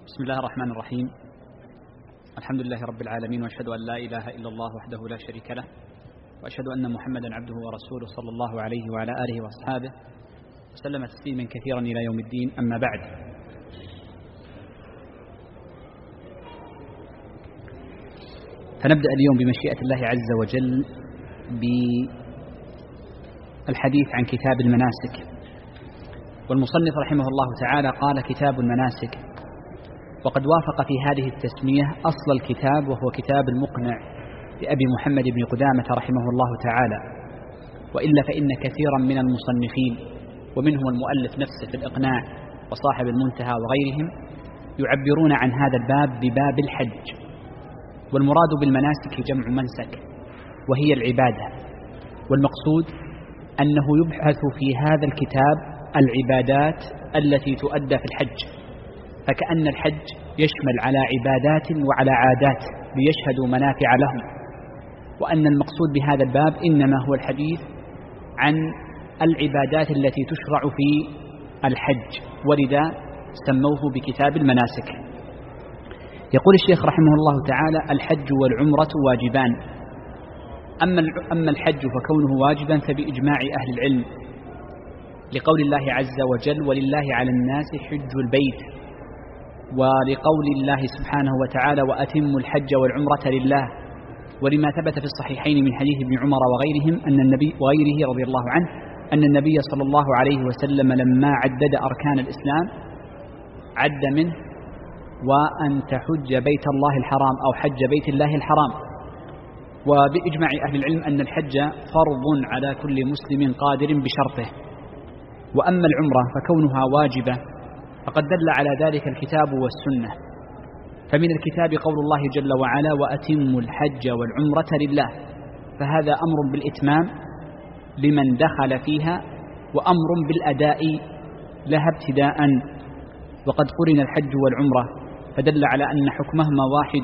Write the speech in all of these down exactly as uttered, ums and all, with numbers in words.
بسم الله الرحمن الرحيم. الحمد لله رب العالمين، وأشهد أن لا إله إلا الله وحده لا شريك له، وأشهد أن محمدا عبده ورسوله صلى الله عليه وعلى آله وأصحابه وسلم تسليما كثيرا إلى يوم الدين. أما بعد، فنبدأ اليوم بمشيئة الله عز وجل بالحديث عن كتاب المناسك. والمصنف رحمه الله تعالى قال: كتاب المناسك. وقد وافق في هذه التسمية أصل الكتاب، وهو كتاب المقنع لأبي محمد بن قدامة رحمه الله تعالى، وإلا فإن كثيرا من المصنفين ومنهم المؤلف نفسه في الإقناع وصاحب المنتهى وغيرهم يعبرون عن هذا الباب بباب الحج. والمراد بالمناسك جمع منسك، وهي العبادة. والمقصود أنه يبحث في هذا الكتاب العبادات التي تؤدى في الحج، فكأن الحج يشمل على عبادات وعلى عادات ليشهدوا منافع لهم، وأن المقصود بهذا الباب إنما هو الحديث عن العبادات التي تشرع في الحج، ولذا سموه بكتاب المناسك. يقول الشيخ رحمه الله تعالى: الحج والعمرة واجبان. أما الحج فكونه واجبا فبإجماع أهل العلم، لقول الله عز وجل: ولله على الناس حج البيت، ولقول الله سبحانه وتعالى: وأتموا الحج والعمرة لله، ولما ثبت في الصحيحين من حديث ابن عمر وغيرهم أن النبي وغيره رضي الله عنه أن النبي صلى الله عليه وسلم لما عدد أركان الإسلام عد منه: وأن تحج بيت الله الحرام، أو حج بيت الله الحرام. وبإجماع أهل العلم أن الحج فرض على كل مسلم قادر بشرطه. وأما العمرة فكونها واجبة فقد دل على ذلك الكتاب والسنة. فمن الكتاب قول الله جل وعلا: وأتموا الحج والعمرة لله، فهذا أمر بالإتمام لمن دخل فيها، وأمر بالأداء لها ابتداء. وقد قرن الحج والعمرة فدل على أن حكمهما واحد.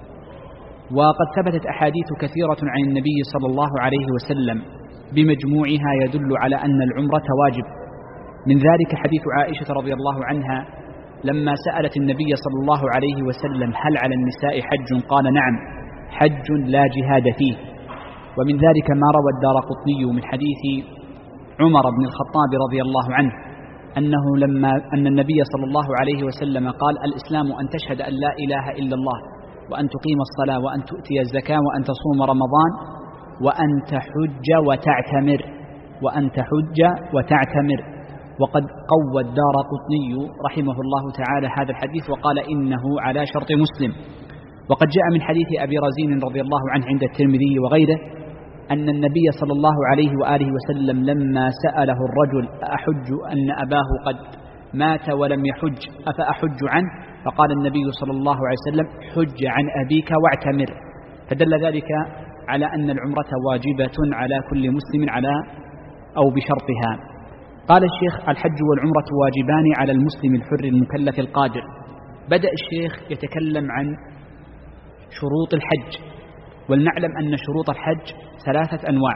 وقد ثبتت أحاديث كثيرة عن النبي صلى الله عليه وسلم بمجموعها يدل على أن العمرة واجب. من ذلك حديث عائشة رضي الله عنها لما سألت النبي صلى الله عليه وسلم: هل على النساء حج؟ قال: نعم، حج لا جهاد فيه. ومن ذلك ما روى الدارقطني من حديث عمر بن الخطاب رضي الله عنه أنه لما أن النبي صلى الله عليه وسلم قال: الإسلام أن تشهد أن لا إله إلا الله، وأن تقيم الصلاة، وأن تؤتي الزكاة، وأن تصوم رمضان، وأن تحج وتعتمر وأن تحج وتعتمر. وقد قوى الدارقطني رحمه الله تعالى هذا الحديث وقال: إنه على شرط مسلم. وقد جاء من حديث أبي رزين رضي الله عنه عند الترمذي وغيره أن النبي صلى الله عليه وآله وسلم لما سأله الرجل: أحج أن أباه قد مات ولم يحج أفأحج عنه؟ فقال النبي صلى الله عليه وسلم: حج عن أبيك واعتمر. فدل ذلك على أن العمرة واجبة على كل مسلم على أو بشرطها. قال الشيخ: الحج والعمرة واجبان على المسلم الحر المكلف القادر. بدأ الشيخ يتكلم عن شروط الحج. ولنعلم أن شروط الحج ثلاثة أنواع: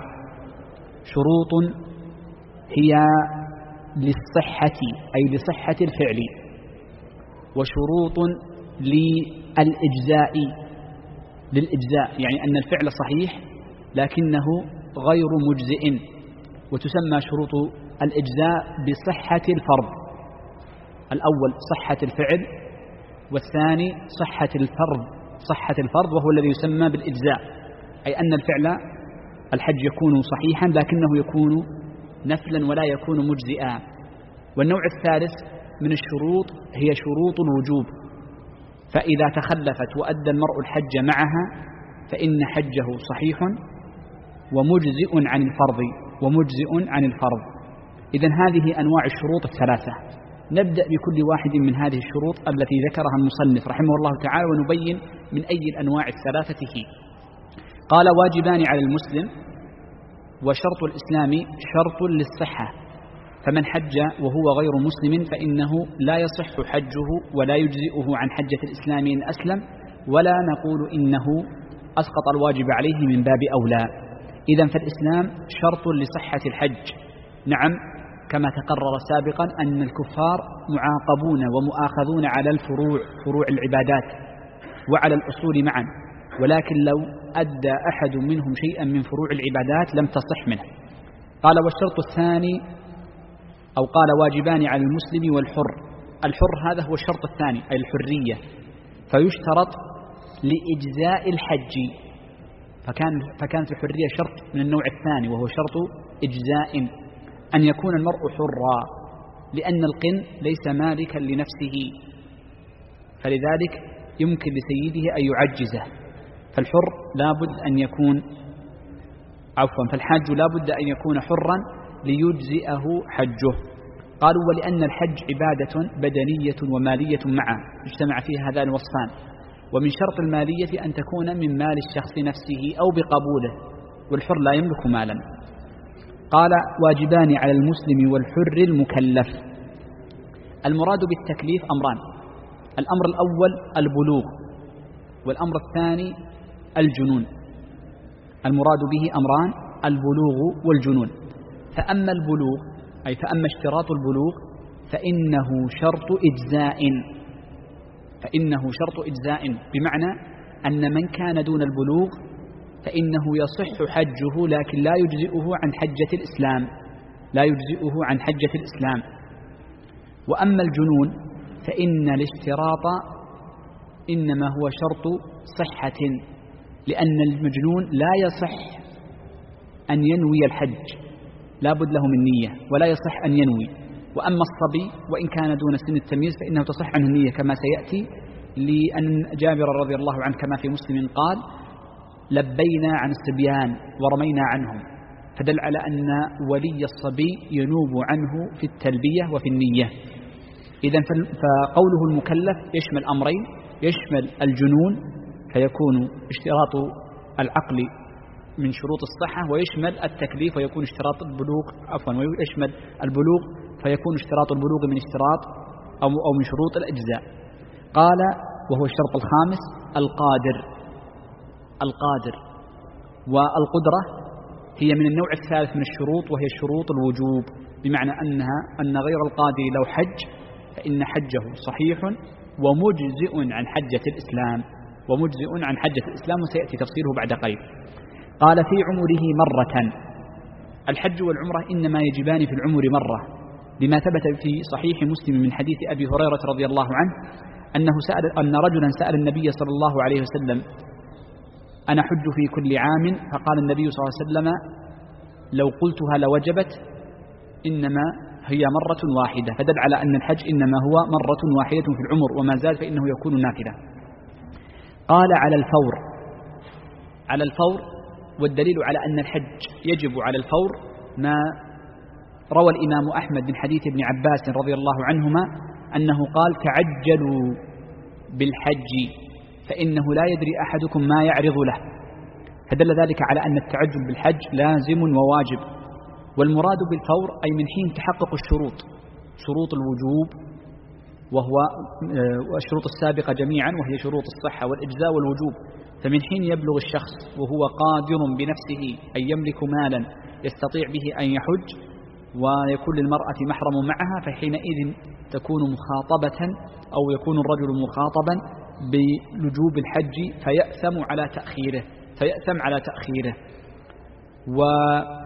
شروط هي للصحة أي لصحة الفعل، وشروط للإجزاء للإجزاء يعني أن الفعل صحيح لكنه غير مجزئ، وتسمى شروط الإجزاء بصحة الفرض. الأول صحة الفعل، والثاني صحة الفرض صحة الفرض وهو الذي يسمى بالإجزاء، أي أن الفعل الحج يكون صحيحا لكنه يكون نفلا ولا يكون مجزئا. والنوع الثالث من الشروط هي شروط الوجوب، فإذا تخلفت وأدى المرء الحج معها فإن حجه صحيح ومجزئ عن الفرض ومجزئ عن الفرض. إذن هذه أنواع الشروط الثلاثة. نبدأ بكل واحد من هذه الشروط التي ذكرها المصنف رحمه الله تعالى، ونبين من أي الأنواع الثلاثة هي. قال: واجبان على المسلم. وشرط الإسلام شرط للصحة، فمن حج وهو غير مسلم فإنه لا يصح حجه ولا يجزئه عن حجة الإسلام إن أسلم، ولا نقول إنه أسقط الواجب عليه من باب أولى. إذن فالإسلام شرط لصحة الحج. نعم، كما تقرر سابقا أن الكفار معاقبون ومؤاخذون على الفروع فروع العبادات وعلى الأصول معا، ولكن لو أدى أحد منهم شيئا من فروع العبادات لم تصح منه. قال والشرط الثاني أو قال واجبان على المسلم والحر. الحر هذا هو الشرط الثاني أي الحرية، فيشترط لإجزاء الحج، فكان فكانت الحرية شرط من النوع الثاني وهو شرط إجزاء، أن يكون المرء حرا، لأن القن ليس مالكا لنفسه، فلذلك يمكن لسيده أن يعجزه. فالحر لا بد أن يكون عفوا فالحاج لا بد أن يكون حرا ليجزئه حجه. قالوا ولأن الحج عبادة بدنية ومالية معا اجتمع فيها هذان الوصفان، ومن شرط المالية أن تكون من مال الشخص نفسه أو بقبوله، والحر لا يملك مالا. قال واجبان على المسلم والحر المكلف. المراد بالتكليف أمران: الأمر الأول البلوغ، والأمر الثاني الجنون. المراد به أمران: البلوغ والجنون. فأما البلوغ أي فأما اشتراط البلوغ فإنه شرط إجزاء، فإنه شرط إجزاء بمعنى أن من كان دون البلوغ فإنه يصح حجه لكن لا يجزئه عن حجة الإسلام، لا يجزئه عن حجة الإسلام. وأما الجنون فإن الاشتراط إنما هو شرط صحة، لأن المجنون لا يصح أن ينوي الحج، لا بد له من نية ولا يصح أن ينوي. وأما الصبي وإن كان دون سن التمييز فإنه تصح عنه النية كما سيأتي، لأن جابر رضي الله عنه كما في مسلم قال لبينا عن الصبيان ورمينا عنهم، فدل على أن ولي الصبي ينوب عنه في التلبية وفي النية. إذن فقوله المكلف يشمل أمرين: يشمل الجنون فيكون اشتراط العقل من شروط الصحة، ويشمل التكليف ويكون اشتراط البلوغ عفوا ويشمل البلوغ فيكون اشتراط البلوغ من اشتراط أو أو من شروط الأجزاء. قال وهو الشرط الخامس القادر. القادر والقدرة هي من النوع الثالث من الشروط، وهي شروط الوجوب، بمعنى أنها أن غير القادر لو حج فإن حجه صحيح ومجزئ عن حجة الإسلام، ومجزئ عن حجة الإسلام، وسيأتي تفصيله بعد قليل. قال في عمره مرة. الحج والعمرة إنما يجبان في العمر مرة، لما ثبت في صحيح مسلم من حديث أبي هريرة رضي الله عنه أنه سأل أن رجلا سأل النبي صلى الله عليه وسلم أنا حج في كل عام؟ فقال النبي صلى الله عليه وسلم لو قلتها لوجبت، إنما هي مرة واحدة، فدل على أن الحج إنما هو مرة واحدة في العمر، وما زاد فإنه يكون نافلة. قال على الفور. على الفور، والدليل على أن الحج يجب على الفور ما روى الإمام أحمد من حديث ابن عباس رضي الله عنهما أنه قال تعجلوا بالحج فإنه لا يدري أحدكم ما يعرض له، فدل ذلك على أن التعجل بالحج لازم وواجب. والمراد بالفور أي من حين تحقق الشروط، شروط الوجوب وهو الشروط السابقة جميعا، وهي شروط الصحة والإجزاء والوجوب. فمن حين يبلغ الشخص وهو قادر بنفسه أن يملك مالا يستطيع به أن يحج ويكون للمرأة محرم معها، فحينئذ تكون مخاطبة أو يكون الرجل مخاطبا بلجوب الحج فيأثم على تأخيره فيأثم على تأخيره. وبعض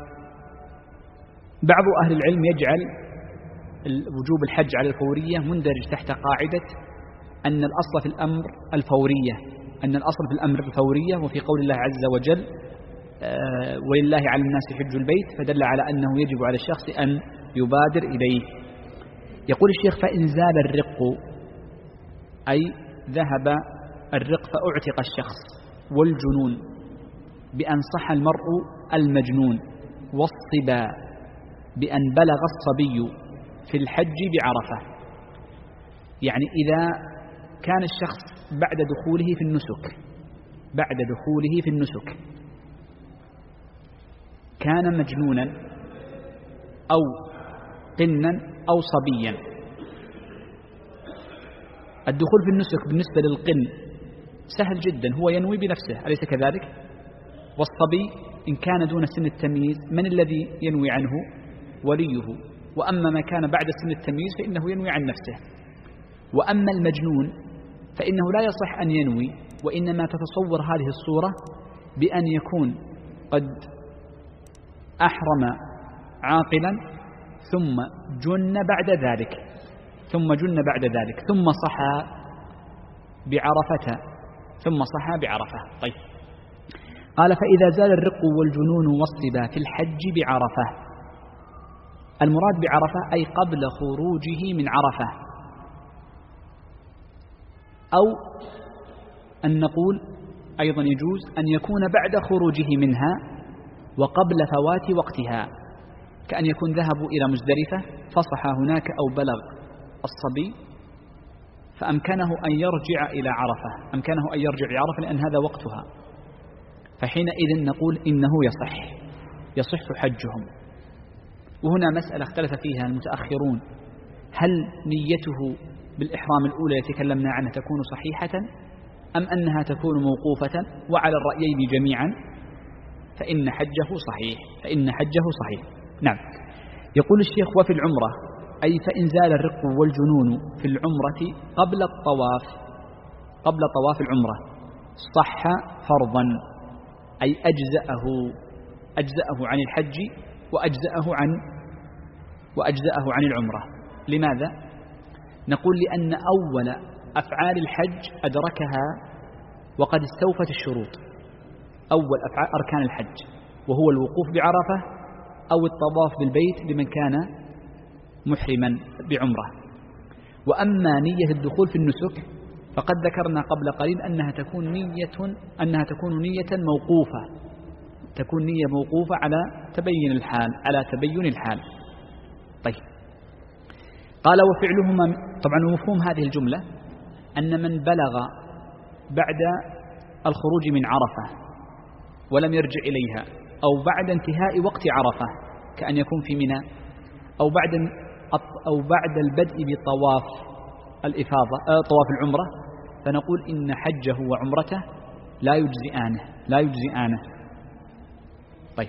أهل العلم يجعل وجوب الحج على الفورية مندرج تحت قاعدة أن الأصل في الأمر الفورية، أن الأصل في الأمر الفورية، وفي قول الله عز وجل آه ولله على الناس حج البيت، فدل على أنه يجب على الشخص أن يبادر إليه. يقول الشيخ فإن زال الرق أي ذهب الرق فأعتق الشخص، والجنون بأن صح المرء المجنون، والصبا بأن بلغ الصبي في الحج بعرفة. يعني إذا كان الشخص بعد دخوله في النسك بعد دخوله في النسك كان مجنونا أو قنا أو صبيا. الدخول في النسك بالنسبة للقن سهل جدا، هو ينوي بنفسه أليس كذلك؟ والصبي إن كان دون سن التمييز من الذي ينوي عنه؟ وليه. وأما ما كان بعد سن التمييز فإنه ينوي عن نفسه. وأما المجنون فإنه لا يصح أن ينوي، وإنما تتصور هذه الصورة بأن يكون قد أحرم عاقلا ثم جن بعد ذلك ثم جن بعد ذلك ثم صحى بعرفة ثم صحى بعرفة. طيب، قال فإذا زال الرق والجنون والصبا في الحج بعرفة. المراد بعرفة أي قبل خروجه من عرفة، أو أن نقول أيضا يجوز أن يكون بعد خروجه منها وقبل فوات وقتها، كأن يكون ذهبوا إلى مزدلفة فصح هناك أو بلغ الصبي فأمكنه أن يرجع إلى عرفة أمكنه أن يرجع إلى عرفة لأن هذا وقتها، فحينئذ نقول إنه يصح يصح حجهم. وهنا مسألة اختلف فيها المتأخرون، هل نيته بالإحرام الأولى يتكلمنا عنها تكون صحيحة أم أنها تكون موقوفة؟ وعلى الرأيين جميعا فإن حجه صحيح فإن حجه صحيح. نعم. يقول الشيخ وفي العمرة أي فإن زال الرق والجنون في العمرة قبل الطواف قبل طواف العمرة صح فرضا، أي أجزأه أجزأه عن الحج وأجزأه عن وأجزأه عن العمرة. لماذا؟ نقول لأن أول أفعال الحج أدركها وقد استوفت الشروط، أول أفعال أركان الحج وهو الوقوف بعرفة أو الطواف بالبيت لمن كان محرما بعمرة. وأما نية الدخول في النسك فقد ذكرنا قبل قليل أنها تكون نية أنها تكون نية موقوفة تكون نية موقوفة على تبين الحال على تبين الحال. طيب، قال وفعلهما. طبعا مفهوم هذه الجملة أن من بلغ بعد الخروج من عرفة ولم يرجع إليها أو بعد انتهاء وقت عرفة كأن يكون في منى أو بعد أو بعد البدء بطواف الإفاضة آه طواف العمرة، فنقول إن حجه وعمرته لا يجزئانه لا يجزئانه طيب،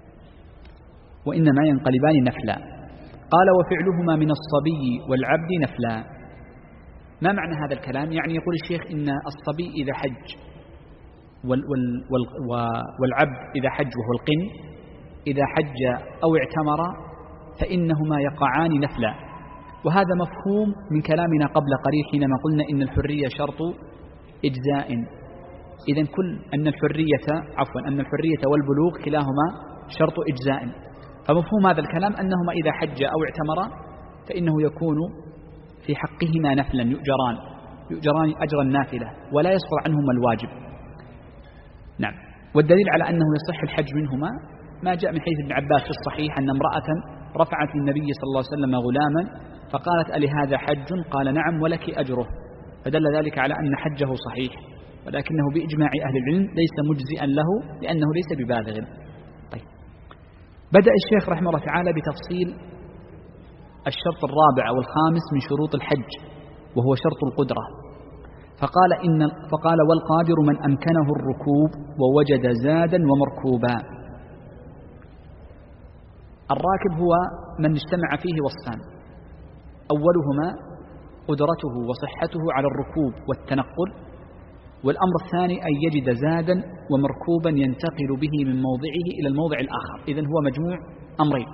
وإنما ينقلبان نفلا. قال وفعلهما من الصبي والعبد نفلا. ما معنى هذا الكلام؟ يعني يقول الشيخ إن الصبي إذا حج وال وال وال والعبد إذا حج وهو القن إذا حج أو اعتمر فإنهما يقعان نفلا. وهذا مفهوم من كلامنا قبل قليل حينما قلنا إن الحرية شرط إجزاء. إذن كل أن الحرية عفوا أن الحرية والبلوغ كلاهما شرط إجزاء، فمفهوم هذا الكلام أنهما إذا حج أو اعتمر فإنه يكون في حقهما نفلا يؤجران يؤجران أجر النافلة ولا يسقط عنهما الواجب. نعم. والدليل على أنه يصح الحج منهما ما جاء من حديث ابن عباس في الصحيح أن امرأة رفعت للنبي صلى الله عليه وسلم غلاما فقالت ألي هذا حج؟ قال نعم ولك أجره، فدل ذلك على أن حجه صحيح، ولكنه بإجماع أهل العلم ليس مجزئا له لأنه ليس ببالغ. طيب، بدأ الشيخ رحمه الله تعالى بتفصيل الشرط الرابع والخامس من شروط الحج وهو شرط القدرة، فقال إن فقال والقادر من أمكنه الركوب ووجد زادا ومركوبا. الراكب هو من اجتمع فيه وصفان، أولهما قدرته وصحته على الركوب والتنقل، والأمر الثاني أن يجد زادا ومركوبا ينتقل به من موضعه إلى الموضع الآخر. إذن هو مجموع أمرين.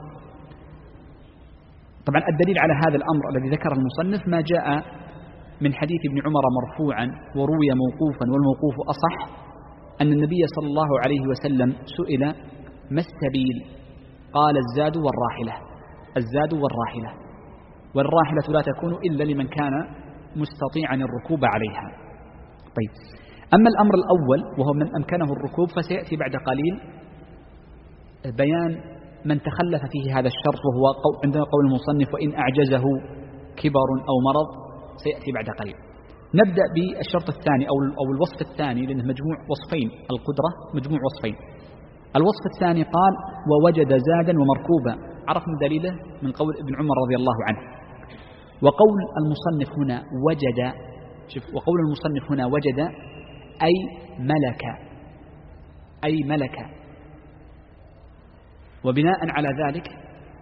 طبعا الدليل على هذا الأمر الذي ذكر المصنف ما جاء من حديث ابن عمر مرفوعا وروي موقوفا، والموقوف أصح، أن النبي صلى الله عليه وسلم سئل ما السبيل؟ قال الزاد والراحلة الزاد والراحلة والراحلة لا تكون إلا لمن كان مستطيعا الركوب عليها. طيب، أما الأمر الأول وهو من أمكنه الركوب فسيأتي بعد قليل بيان من تخلف فيه هذا الشرط، وهو عندنا قول المصنف وإن أعجزه كبر أو مرض، سيأتي بعد قليل. نبدأ بالشرط الثاني أو أو الوصف الثاني لأنه مجموع وصفين، القدرة مجموع وصفين. الوصف الثاني قال ووجد زادا ومركوبا، عرفنا دليله من قول ابن عمر رضي الله عنه. وقول المصنف هنا وجد، شوف، وقول المصنف هنا وجد أي ملك أي ملك وبناء على ذلك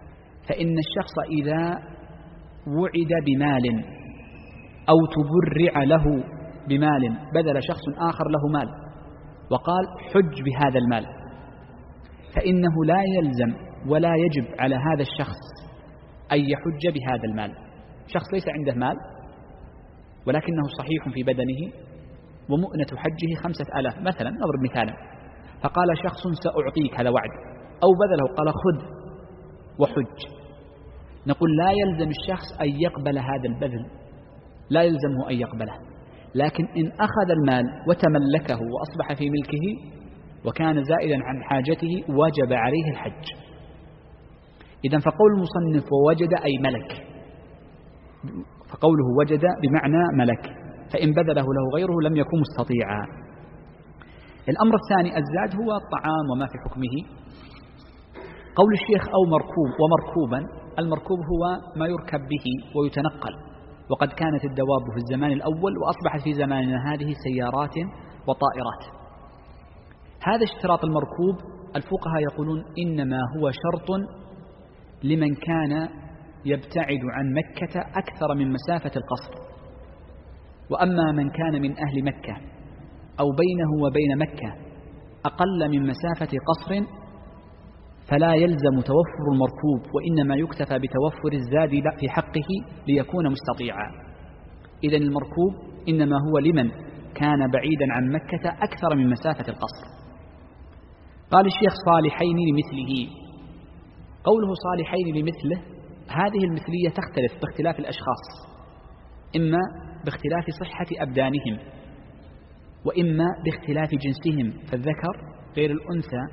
فإن الشخص إذا وعد بمال أو تبرع له بمال، بذل شخص آخر له مال وقال حج بهذا المال، فإنه لا يلزم ولا يجب على هذا الشخص أن يحج بهذا المال. شخص ليس عنده مال ولكنه صحيح في بدنه ومؤنة حجه خمسة آلاف مثلا، نضرب مثالا، فقال شخص سأعطيك، هذا وعد، أو بذله قال خذ وحج، نقول لا يلزم الشخص أن يقبل هذا البذل، لا يلزمه أن يقبله، لكن إن أخذ المال وتملكه وأصبح في ملكه وكان زائدا عن حاجته وجب عليه الحج. إذن فقول المصنف ووجد أي ملك، فقوله وجد بمعنى ملك، فإن بذله له غيره لم يكن مستطيعا. الأمر الثاني الزاد هو الطعام وما في حكمه. قول الشيخ أو مركوب ومركوبا، المركوب هو ما يركب به ويتنقل، وقد كانت الدواب في الزمان الأول وأصبحت في زماننا هذه سيارات وطائرات. هذا اشتراط المركوب الفقهاء يقولون إنما هو شرط لمن كان يبتعد عن مكة أكثر من مسافة القصر، وأما من كان من أهل مكة أو بينه وبين مكة أقل من مسافة قصر فلا يلزم توفر المركوب، وإنما يكتفى بتوفر الزاد في حقه ليكون مستطيعا. إذن المركوب إنما هو لمن كان بعيدا عن مكة أكثر من مسافة القصر. قال الشيخ صالحين لمثله، قوله صالحين لمثله، هذه المثلية تختلف باختلاف الأشخاص، إما باختلاف صحة أبدانهم، وإما باختلاف جنسهم فالذكر غير الأنثى،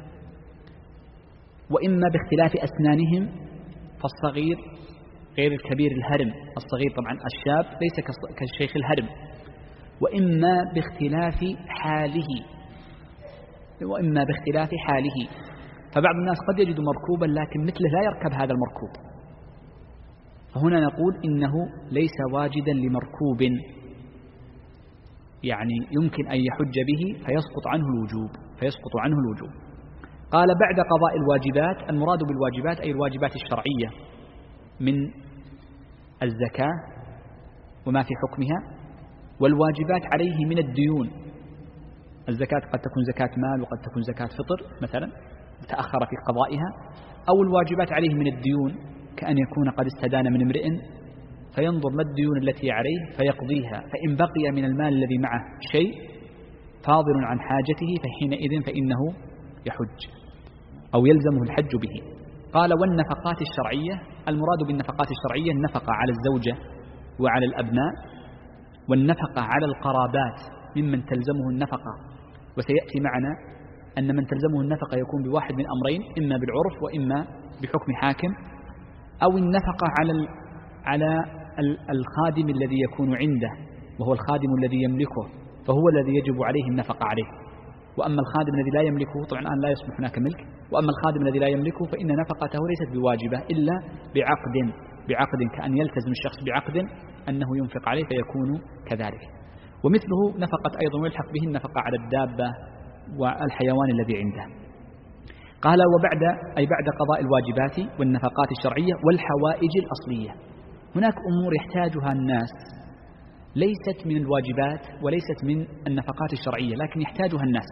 وإما باختلاف أسنانهم فالصغير غير الكبير الهرم، الصغير طبعا الشاب ليس كالشيخ الهرم، وإما باختلاف حاله وإما باختلاف حاله فبعض الناس قد يجد مركوبا لكن مثله لا يركب هذا المركوب، فهنا نقول إنه ليس واجدا لمركوب، يعني يمكن أن يحج به فيسقط عنه الوجوب فيسقط عنه الوجوب. قال بعد قضاء الواجبات، المراد بالواجبات أي الواجبات الشرعية من الزكاة وما في حكمها، والواجبات عليه من الديون. الزكاة قد تكون زكاة مال وقد تكون زكاة فطر مثلا تأخر في قضائها، أو الواجبات عليه من الديون كأن يكون قد استدان من امرئ فينظر ما الديون التي عليه فيقضيها، فإن بقي من المال الذي معه شيء فاضل عن حاجته فحينئذ فإنه يحج أو يلزمه الحج به. قال والنفقات الشرعية، المراد بالنفقات الشرعية النفقة على الزوجة وعلى الأبناء، والنفقة على القرابات ممن تلزمه النفقة، وسيأتي معنا أن من تلزمه النفقة يكون بواحد من أمرين، إما بالعرف وإما بحكم حاكم، أو النفقة على على الخادم الذي يكون عنده وهو الخادم الذي يملكه، فهو الذي يجب عليه النفقة عليه. وأما الخادم الذي لا يملكه، طبعا الآن لا يصبح هناك ملك، وأما الخادم الذي لا يملكه فإن نفقته ليست بواجبة إلا بعقد بعقد كأن يلتزم الشخص بعقد أنه ينفق عليه فيكون كذلك. ومثله نفقة أيضا ويلحق به النفقة على الدابة والحيوان الذي عنده. قال وبعد أي بعد قضاء الواجبات والنفقات الشرعية والحوائج الأصلية. هناك أمور يحتاجها الناس ليست من الواجبات وليست من النفقات الشرعية لكن يحتاجها الناس،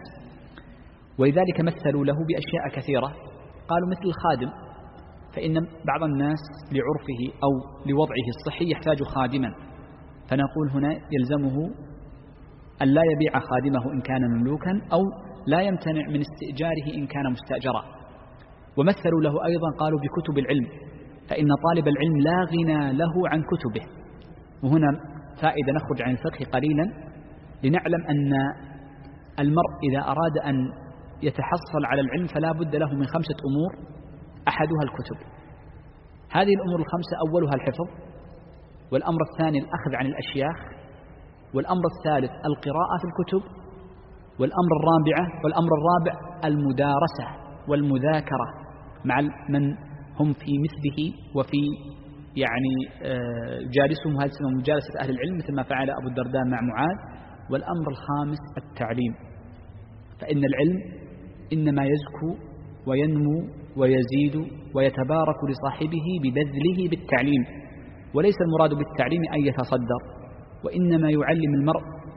ولذلك مثلوا له بأشياء كثيرة. قالوا مثل الخادم، فإن بعض الناس لعرفه أو لوضعه الصحي يحتاج خادما، فنقول هنا يلزمه أن لا يبيع خادمه إن كان مملوكا أو لا يمتنع من استئجاره إن كان مستأجرا. ومثلوا له أيضا قالوا بكتب العلم، فإن طالب العلم لا غنى له عن كتبه. وهنا فائدة نخرج عن الفقه قليلا لنعلم أن المرء إذا أراد أن يتحصل على العلم فلا بد له من خمسة أمور، أحدها الكتب. هذه الأمور الخمسة أولها الحفظ، والأمر الثاني الأخذ عن الأشياخ، والأمر الثالث القراءة في الكتب، والأمر الرابع والأمر الرابع المدارسة والمذاكرة مع من هم في مثله وفي يعني جالسهم هذه مجالسة أهل العلم مثل ما فعل أبو الدرداء مع معاذ. والأمر الخامس التعليم، فإن العلم إنما يزكو وينمو ويزيد ويتبارك لصاحبه ببذله بالتعليم، وليس المراد بالتعليم أن يتصدر، وإنما يعلم المرء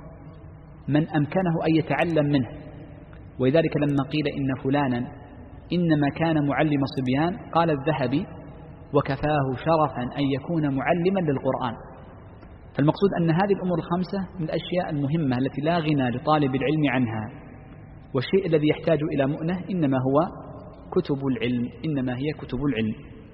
من أمكنه أن يتعلم منه. ولذلك لما قيل إن فلانا إنما كان معلم صبيان قال الذهبي وكفاه شرفا أن يكون معلما للقرآن. فالمقصود أن هذه الأمور الخمسة من الأشياء المهمة التي لا غنى لطالب العلم عنها، والشيء الذي يحتاج إلى مؤنة إنما هو كتب العلم، إنما هي كتب العلم.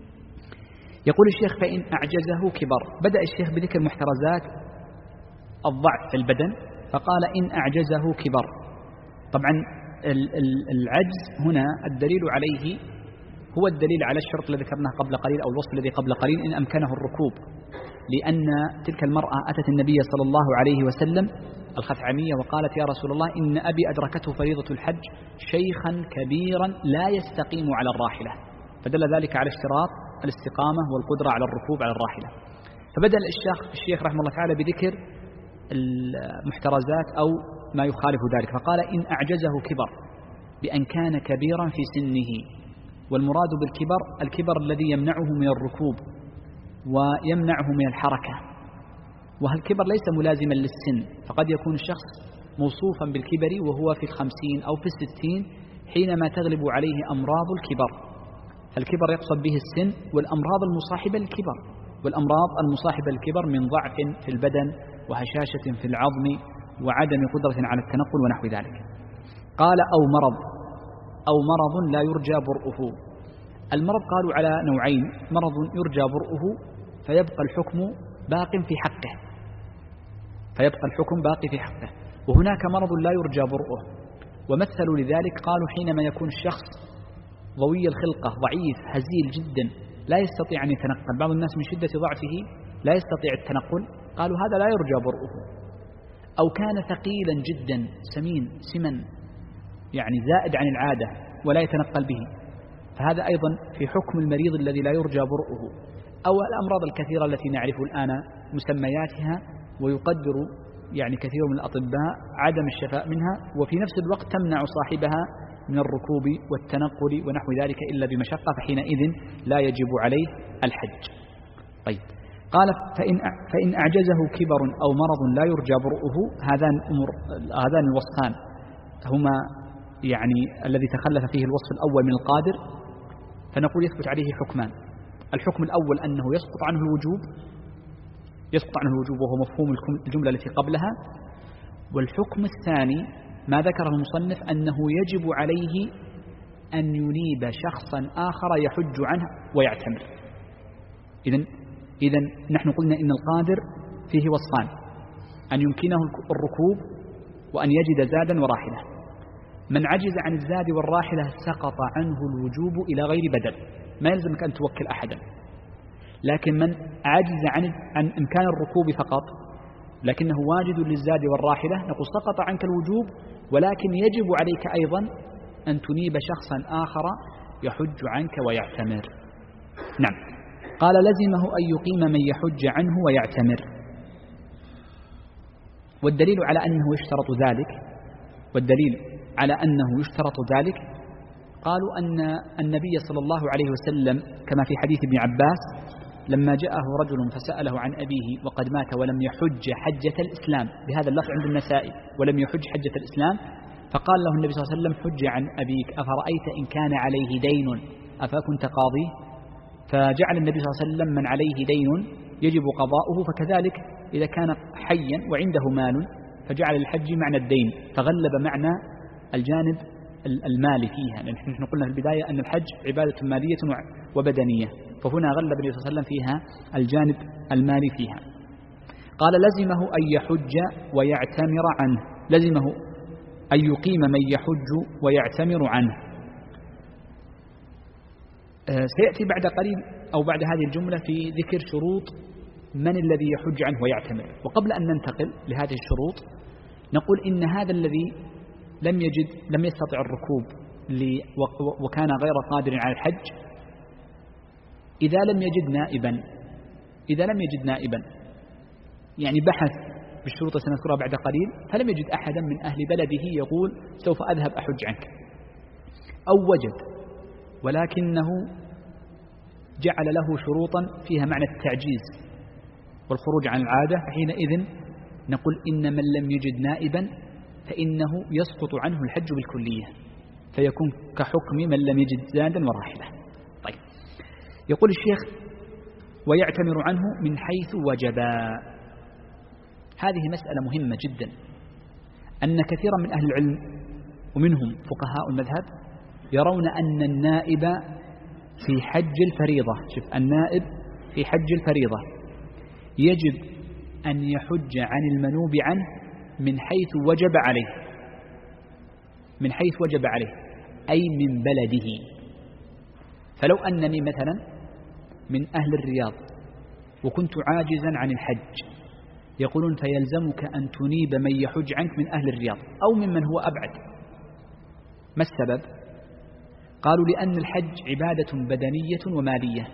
يقول الشيخ فإن أعجزه كبر. بدأ الشيخ بذكر محترزات الضعف في البدن فقال إن أعجزه كبر. طبعا العجز هنا الدليل عليه هو الدليل على الشرط الذي ذكرناه قبل قليل أو الوصف الذي قبل قليل إن أمكنه الركوب، لأن تلك المرأة أتت النبي صلى الله عليه وسلم الخثعمية وقالت يا رسول الله إن أبي أدركته فريضة الحج شيخا كبيرا لا يستقيم على الراحلة، فدل ذلك على اشتراط الاستقامة والقدرة على الركوب على الراحلة. فبدأ الشيخ, الشيخ رحمه الله تعالى بذكر المحترزات أو ما يخالف ذلك، فقال إن أعجزه كبر بأن كان كبيرا في سنه. والمراد بالكبر الكبر الذي يمنعه من الركوب ويمنعه من الحركة، وهالكبر ليس ملازما للسن، فقد يكون الشخص موصوفا بالكبر وهو في الخمسين أو في الستين حينما تغلب عليه أمراض الكبر. فالكبر يقصد به السن والأمراض المصاحبة للكبر، والأمراض المصاحبة للكبر من ضعف في البدن وهشاشة في العظم وعدم قدرة على التنقل ونحو ذلك. قال أو مرض أو مرض لا يرجى برؤه. المرض قالوا على نوعين: مرض يرجى برؤه فيبقى الحكم باق في حقه فيبقى الحكم باقي في حقه وهناك مرض لا يرجى برؤه. ومثلوا لذلك قالوا حينما يكون الشخص ضوي الخلقة ضعيف هزيل جدا لا يستطيع أن يتنقل، بعض الناس من شدة ضعفه لا يستطيع التنقل، قالوا هذا لا يرجى برؤه. أو كان ثقيلا جدا سمين سمن يعني زائد عن العادة ولا يتنقل به، فهذا أيضا في حكم المريض الذي لا يرجى برؤه. أو الأمراض الكثيرة التي نعرف الآن مسمياتها ويقدر يعني كثير من الأطباء عدم الشفاء منها، وفي نفس الوقت تمنع صاحبها من الركوب والتنقل ونحو ذلك إلا بمشقة، فحينئذ لا يجب عليه الحج. طيب قال فإن فإن أعجزه كبر أو مرض لا يرجى برؤه، هذان أمور هذان الوصفان هما يعني الذي تخلف فيه الوصف الأول من القادر، فنقول يثبت عليه حكمان. الحكم الأول أنه يسقط عنه الوجوب يسقط عنه الوجوب وهو مفهوم الجملة التي قبلها. والحكم الثاني ما ذكره المصنف أنه يجب عليه أن ينيب شخصا آخر يحج عنه ويعتمر. إذن إذن نحن قلنا إن القادر فيه وصفان: أن يمكنه الركوب وأن يجد زادا وراحلة. من عجز عن الزاد والراحلة سقط عنه الوجوب إلى غير بدل، ما يلزمك أن توكل أحدا. لكن من عجز عن, عن إمكان الركوب فقط لكنه واجد للزاد والراحلة نقول سقط عنك الوجوب، ولكن يجب عليك أيضا أن تنيب شخصا آخر يحج عنك ويعتمر. نعم. قال لزمه أن يقيم من يحج عنه ويعتمر. والدليل على أنه يشترط ذلك والدليل على أنه يشترط ذلك قالوا أن النبي صلى الله عليه وسلم كما في حديث ابن عباس لما جاءه رجل فسأله عن أبيه وقد مات ولم يحج حجة الإسلام، بهذا اللفظ عند النسائي ولم يحج حجة الإسلام، فقال له النبي صلى الله عليه وسلم حج عن أبيك أفرأيت إن كان عليه دين أفكنت قاضيه؟ فجعل النبي صلى الله عليه وسلم من عليه دين يجب قضاؤه، فكذلك إذا كان حيا وعنده مال فجعل الحج معنى الدين، فغلب معنى الجانب المالي فيها، لأن نحن قلنا في البداية أن الحج عبادة مالية وبدنية، فهنا غلب النبي صلى الله عليه وسلم فيها الجانب المالي فيها. قال لزمه أن يحج ويعتمر عنه، لزمه أن يقيم من يحج ويعتمر عنه. سيأتي بعد قليل أو بعد هذه الجملة في ذكر شروط من الذي يحج عنه ويعتمر. وقبل أن ننتقل لهذه الشروط نقول إن هذا الذي لم يجد لم يستطع الركوب وكان غير قادر على الحج، إذا لم يجد نائبا إذا لم يجد نائبا يعني بحث بالشروط سنذكرها بعد قليل فلم يجد أحدا من أهل بلده يقول سوف أذهب أحج عنك، أو وجد ولكنه جعل له شروطا فيها معنى التعجيز والخروج عن العادة، فحينئذ نقول إن من لم يجد نائبا فإنه يسقط عنه الحج بالكلية، فيكون كحكم من لم يجد زادا وراحلة. طيب، يقول الشيخ: ويعتمر عنه من حيث وجبا. هذه مسألة مهمة جدا، أن كثيرا من أهل العلم ومنهم فقهاء المذهب يرون أن النائب في حج الفريضة، شوف، النائب في حج الفريضة يجب أن يحج عن المنوب عنه من حيث وجب عليه، من حيث وجب عليه أي من بلده. فلو أنني مثلا من أهل الرياض وكنت عاجزا عن الحج، يقولون فيلزمك أن تنيب من يحج عنك من أهل الرياض أو ممن هو أبعد. ما السبب؟ قالوا: لأن الحج عبادة بدنية ومالية،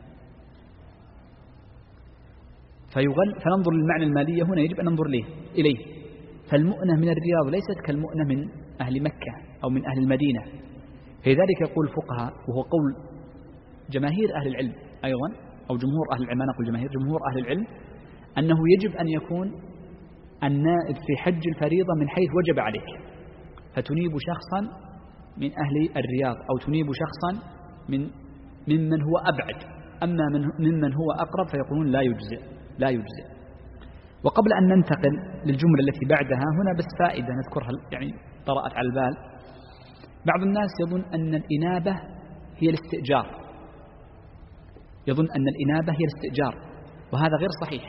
فيغل فننظر للمعنى المالية هنا، يجب أن ننظر ليه إليه. فالمؤنة من الرياض ليست كالمؤنة من أهل مكة أو من أهل المدينة. لذلك يقول الفقهاء، وهو قول جماهير أهل العلم أيضا، أو جمهور أهل العلم، ما نقول جماهير، جمهور أهل العلم، أنه يجب أن يكون النائب في حج الفريضة من حيث وجب عليك، فتنيب شخصا من أهل الرياض أو تنيب شخصا من ممن هو أبعد. أما من ممن هو أقرب فيقولون لا يجزئ لا يجزئ. وقبل أن ننتقل للجملة التي بعدها، هنا بس فائدة نذكرها يعني طرأت على البال. بعض الناس يظن أن الإنابة هي الاستئجار، يظن أن الإنابة هي الاستئجار، وهذا غير صحيح.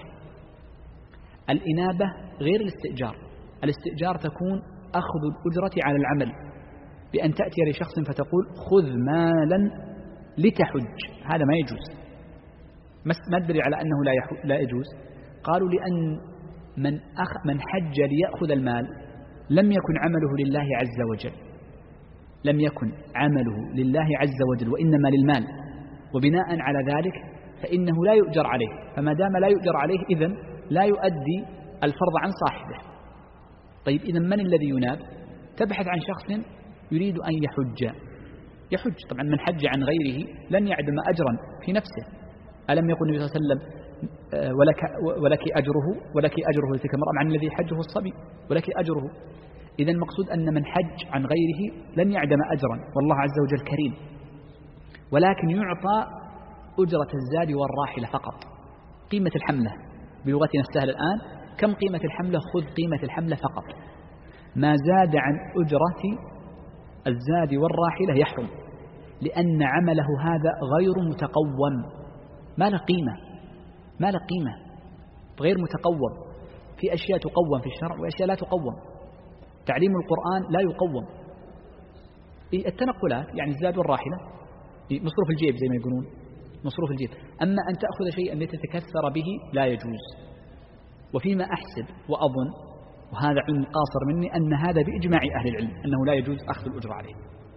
الإنابة غير الاستئجار. الاستئجار تكون أخذ الأجرة على العمل، بأن تأتي لشخص فتقول: خذ مالا لتحج. هذا ما يجوز. ما الدليل على أنه لا لا يجوز؟ قالوا: لأن من أخ من حج ليأخذ المال لم يكن عمله لله عز وجل، لم يكن عمله لله عز وجل وإنما للمال، وبناء على ذلك فإنه لا يؤجر عليه. فما دام لا يؤجر عليه إذن لا يؤدي الفرض عن صاحبه. طيب، إذن من الذي يناب؟ تبحث عن شخص يريد أن يحج يحج طبعا من حج عن غيره لن يعدم أجرا في نفسه. ألم يقل النبي صلى الله عليه وسلم: ولك, ولك أجره ولك أجره لتلك المرأة، مع الذي حجه الصبي ولك أجره. إذا المقصود أن من حج عن غيره لن يعدم أجرا، والله عز وجل كريم، ولكن يعطى أجرة الزاد والراحلة فقط. قيمة الحملة بلغتنا السهلة الآن، كم قيمة الحملة؟ خذ قيمة الحملة فقط، ما زاد عن أجرة الزاد والراحلة يحرم، لأن عمله هذا غير متقوم، ما له قيمة، ما له قيمة، غير متقوم. في أشياء تقوم في الشرع وأشياء لا تقوم. تعليم القرآن لا يقوم. التنقلات يعني الزاد والراحلة مصروف الجيب زي ما يقولون، مصروف الجيب. أما أن تأخذ شيئا لتتكثر به لا يجوز. وفيما أحسب وأظن، وهذا علم قاصر مني، أن هذا بإجماع أهل العلم أنه لا يجوز أخذ الأجر عليه.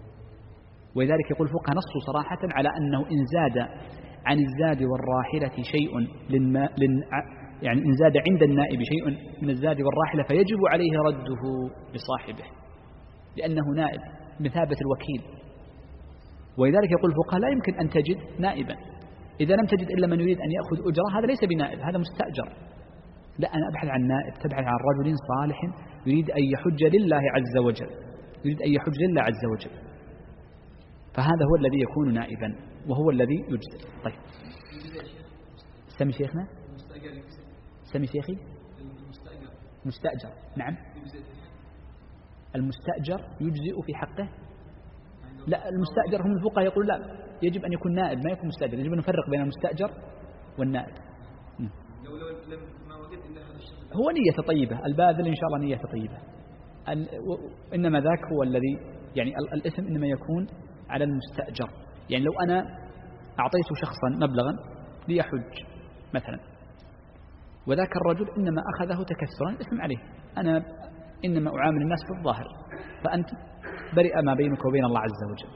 ولذلك يقول الفقهاء نصوا صراحة على أنه إن زاد عن الزاد والراحلة شيء للما لن يعني إن زاد عند النائب شيء من الزاد والراحلة فيجب عليه رده لصاحبه، لأنه نائب بمثابة الوكيل. ولذلك يقول الفقهاء لا يمكن أن تجد نائبا. إذا لم تجد إلا من يريد أن يأخذ أجره، هذا ليس بنائب، هذا مستأجر. لا، أنا أبحث عن نائب، تبحث عن رجل صالح يريد أن يحج لله عز وجل، يريد أن يحج لله عز وجل، فهذا هو الذي يكون نائبا وهو الذي يجزئ. طيب، سمي شيخنا، سمي شيخي، مستأجر. نعم، المستأجر يجزئ في حقه. لا، المستأجر هم الفقهاء يقول لا، يجب أن يكون نائب، ما يكون مستأجر. يجب أن نفرق بين المستأجر والنائب. لو لو لم ما وجدت إلا هذا الشخص، هو نية طيبة، الباذل إن شاء الله نية طيبة. إنما ذاك هو الذي يعني الاسم إنما يكون على المستأجر. يعني لو أنا أعطيت شخصا مبلغا ليحج مثلا، وذاك الرجل إنما أخذه تكسرا، الاسم عليه، أنا إنما أعامل الناس بالظاهر، فأنت برئ ما بينك وبين الله عز وجل.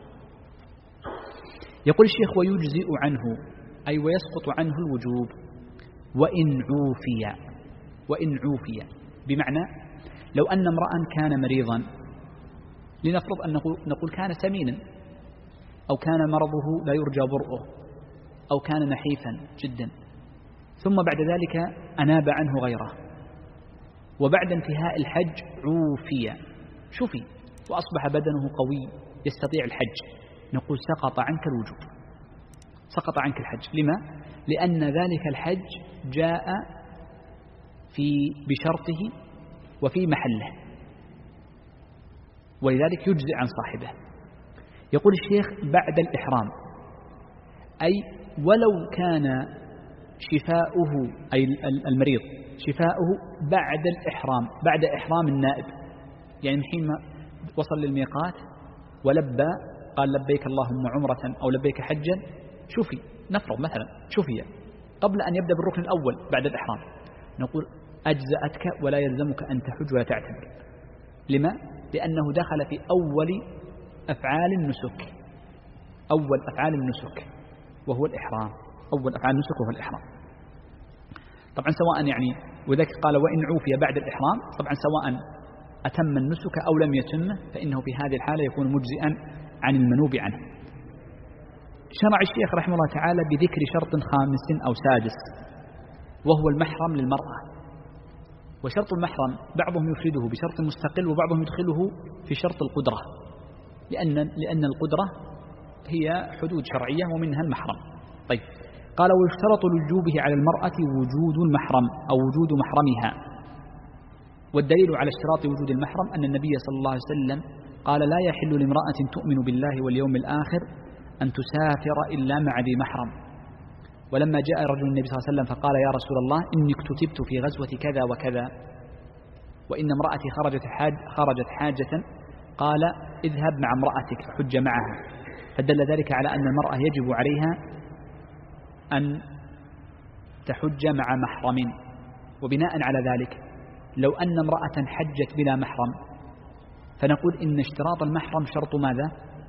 يقول الشيخ: ويجزئ عنه أي ويسقط عنه الوجوب وإن عوفي. وإن عوفي بمعنى لو أن امرأ كان مريضا، لنفرض أن نقول كان سمينا، أو كان مرضه لا يرجى برؤه أو كان نحيفا جدا، ثم بعد ذلك أناب عنه غيره، وبعد انتهاء الحج عوفي شفي وأصبح بدنه قوي يستطيع الحج، نقول سقط عنك الوجوب، سقط عنك الحج. لما؟ لأن ذلك الحج جاء في بشرطه وفي محله، ولذلك يجزئ عن صاحبه. يقول الشيخ بعد الإحرام، أي ولو كان شفاؤه أي المريض شفاؤه بعد الإحرام، بعد إحرام النائب، يعني حين ما وصل للميقات ولبى قال لبيك اللهم عمرة أو لبيك حجا، شفي، نفرض مثلا شفي قبل أن يبدأ بالركن الأول بعد الإحرام، نقول أجزأتك ولا يلزمك أن تحج ولا تعتمر. لما؟ لأنه دخل في أول أفعال النسك، أول أفعال النسك وهو الإحرام، أول أفعال النسك وهو الإحرام. طبعا سواء يعني، وذلك قال وإن عوفي بعد الإحرام، طبعا سواء أتم النسك أو لم يتمه فإنه في هذه الحالة يكون مجزئا عن المنوب عنه. شرع الشيخ رحمه الله تعالى بذكر شرط خامس أو سادس وهو المحرم للمرأة. وشرط المحرم بعضهم يفرده بشرط مستقل وبعضهم يدخله في شرط القدرة، لأن, لأن القدرة هي حدود شرعية ومنها المحرم. طيب، قال ويشترط لوجوبه على المرأة وجود المحرم أو وجود محرمها. والدليل على اشتراط وجود المحرم أن النبي صلى الله عليه وسلم قال لا يحل لامرأة تؤمن بالله واليوم الآخر أن تسافر إلا مع ذي محرم. ولما جاء رجل النبي صلى الله عليه وسلم فقال يا رسول الله إني اكتتبت في غزوة كذا وكذا وإن امرأتي خرجت, حاج خرجت حاجة، قال اذهب مع امرأتك فحج معها. فدل ذلك على أن المرأة يجب عليها أن تحج مع محرم. وبناء على ذلك لو أن امرأة حجت بلا محرم فنقول إن اشتراط المحرم شرط ماذا؟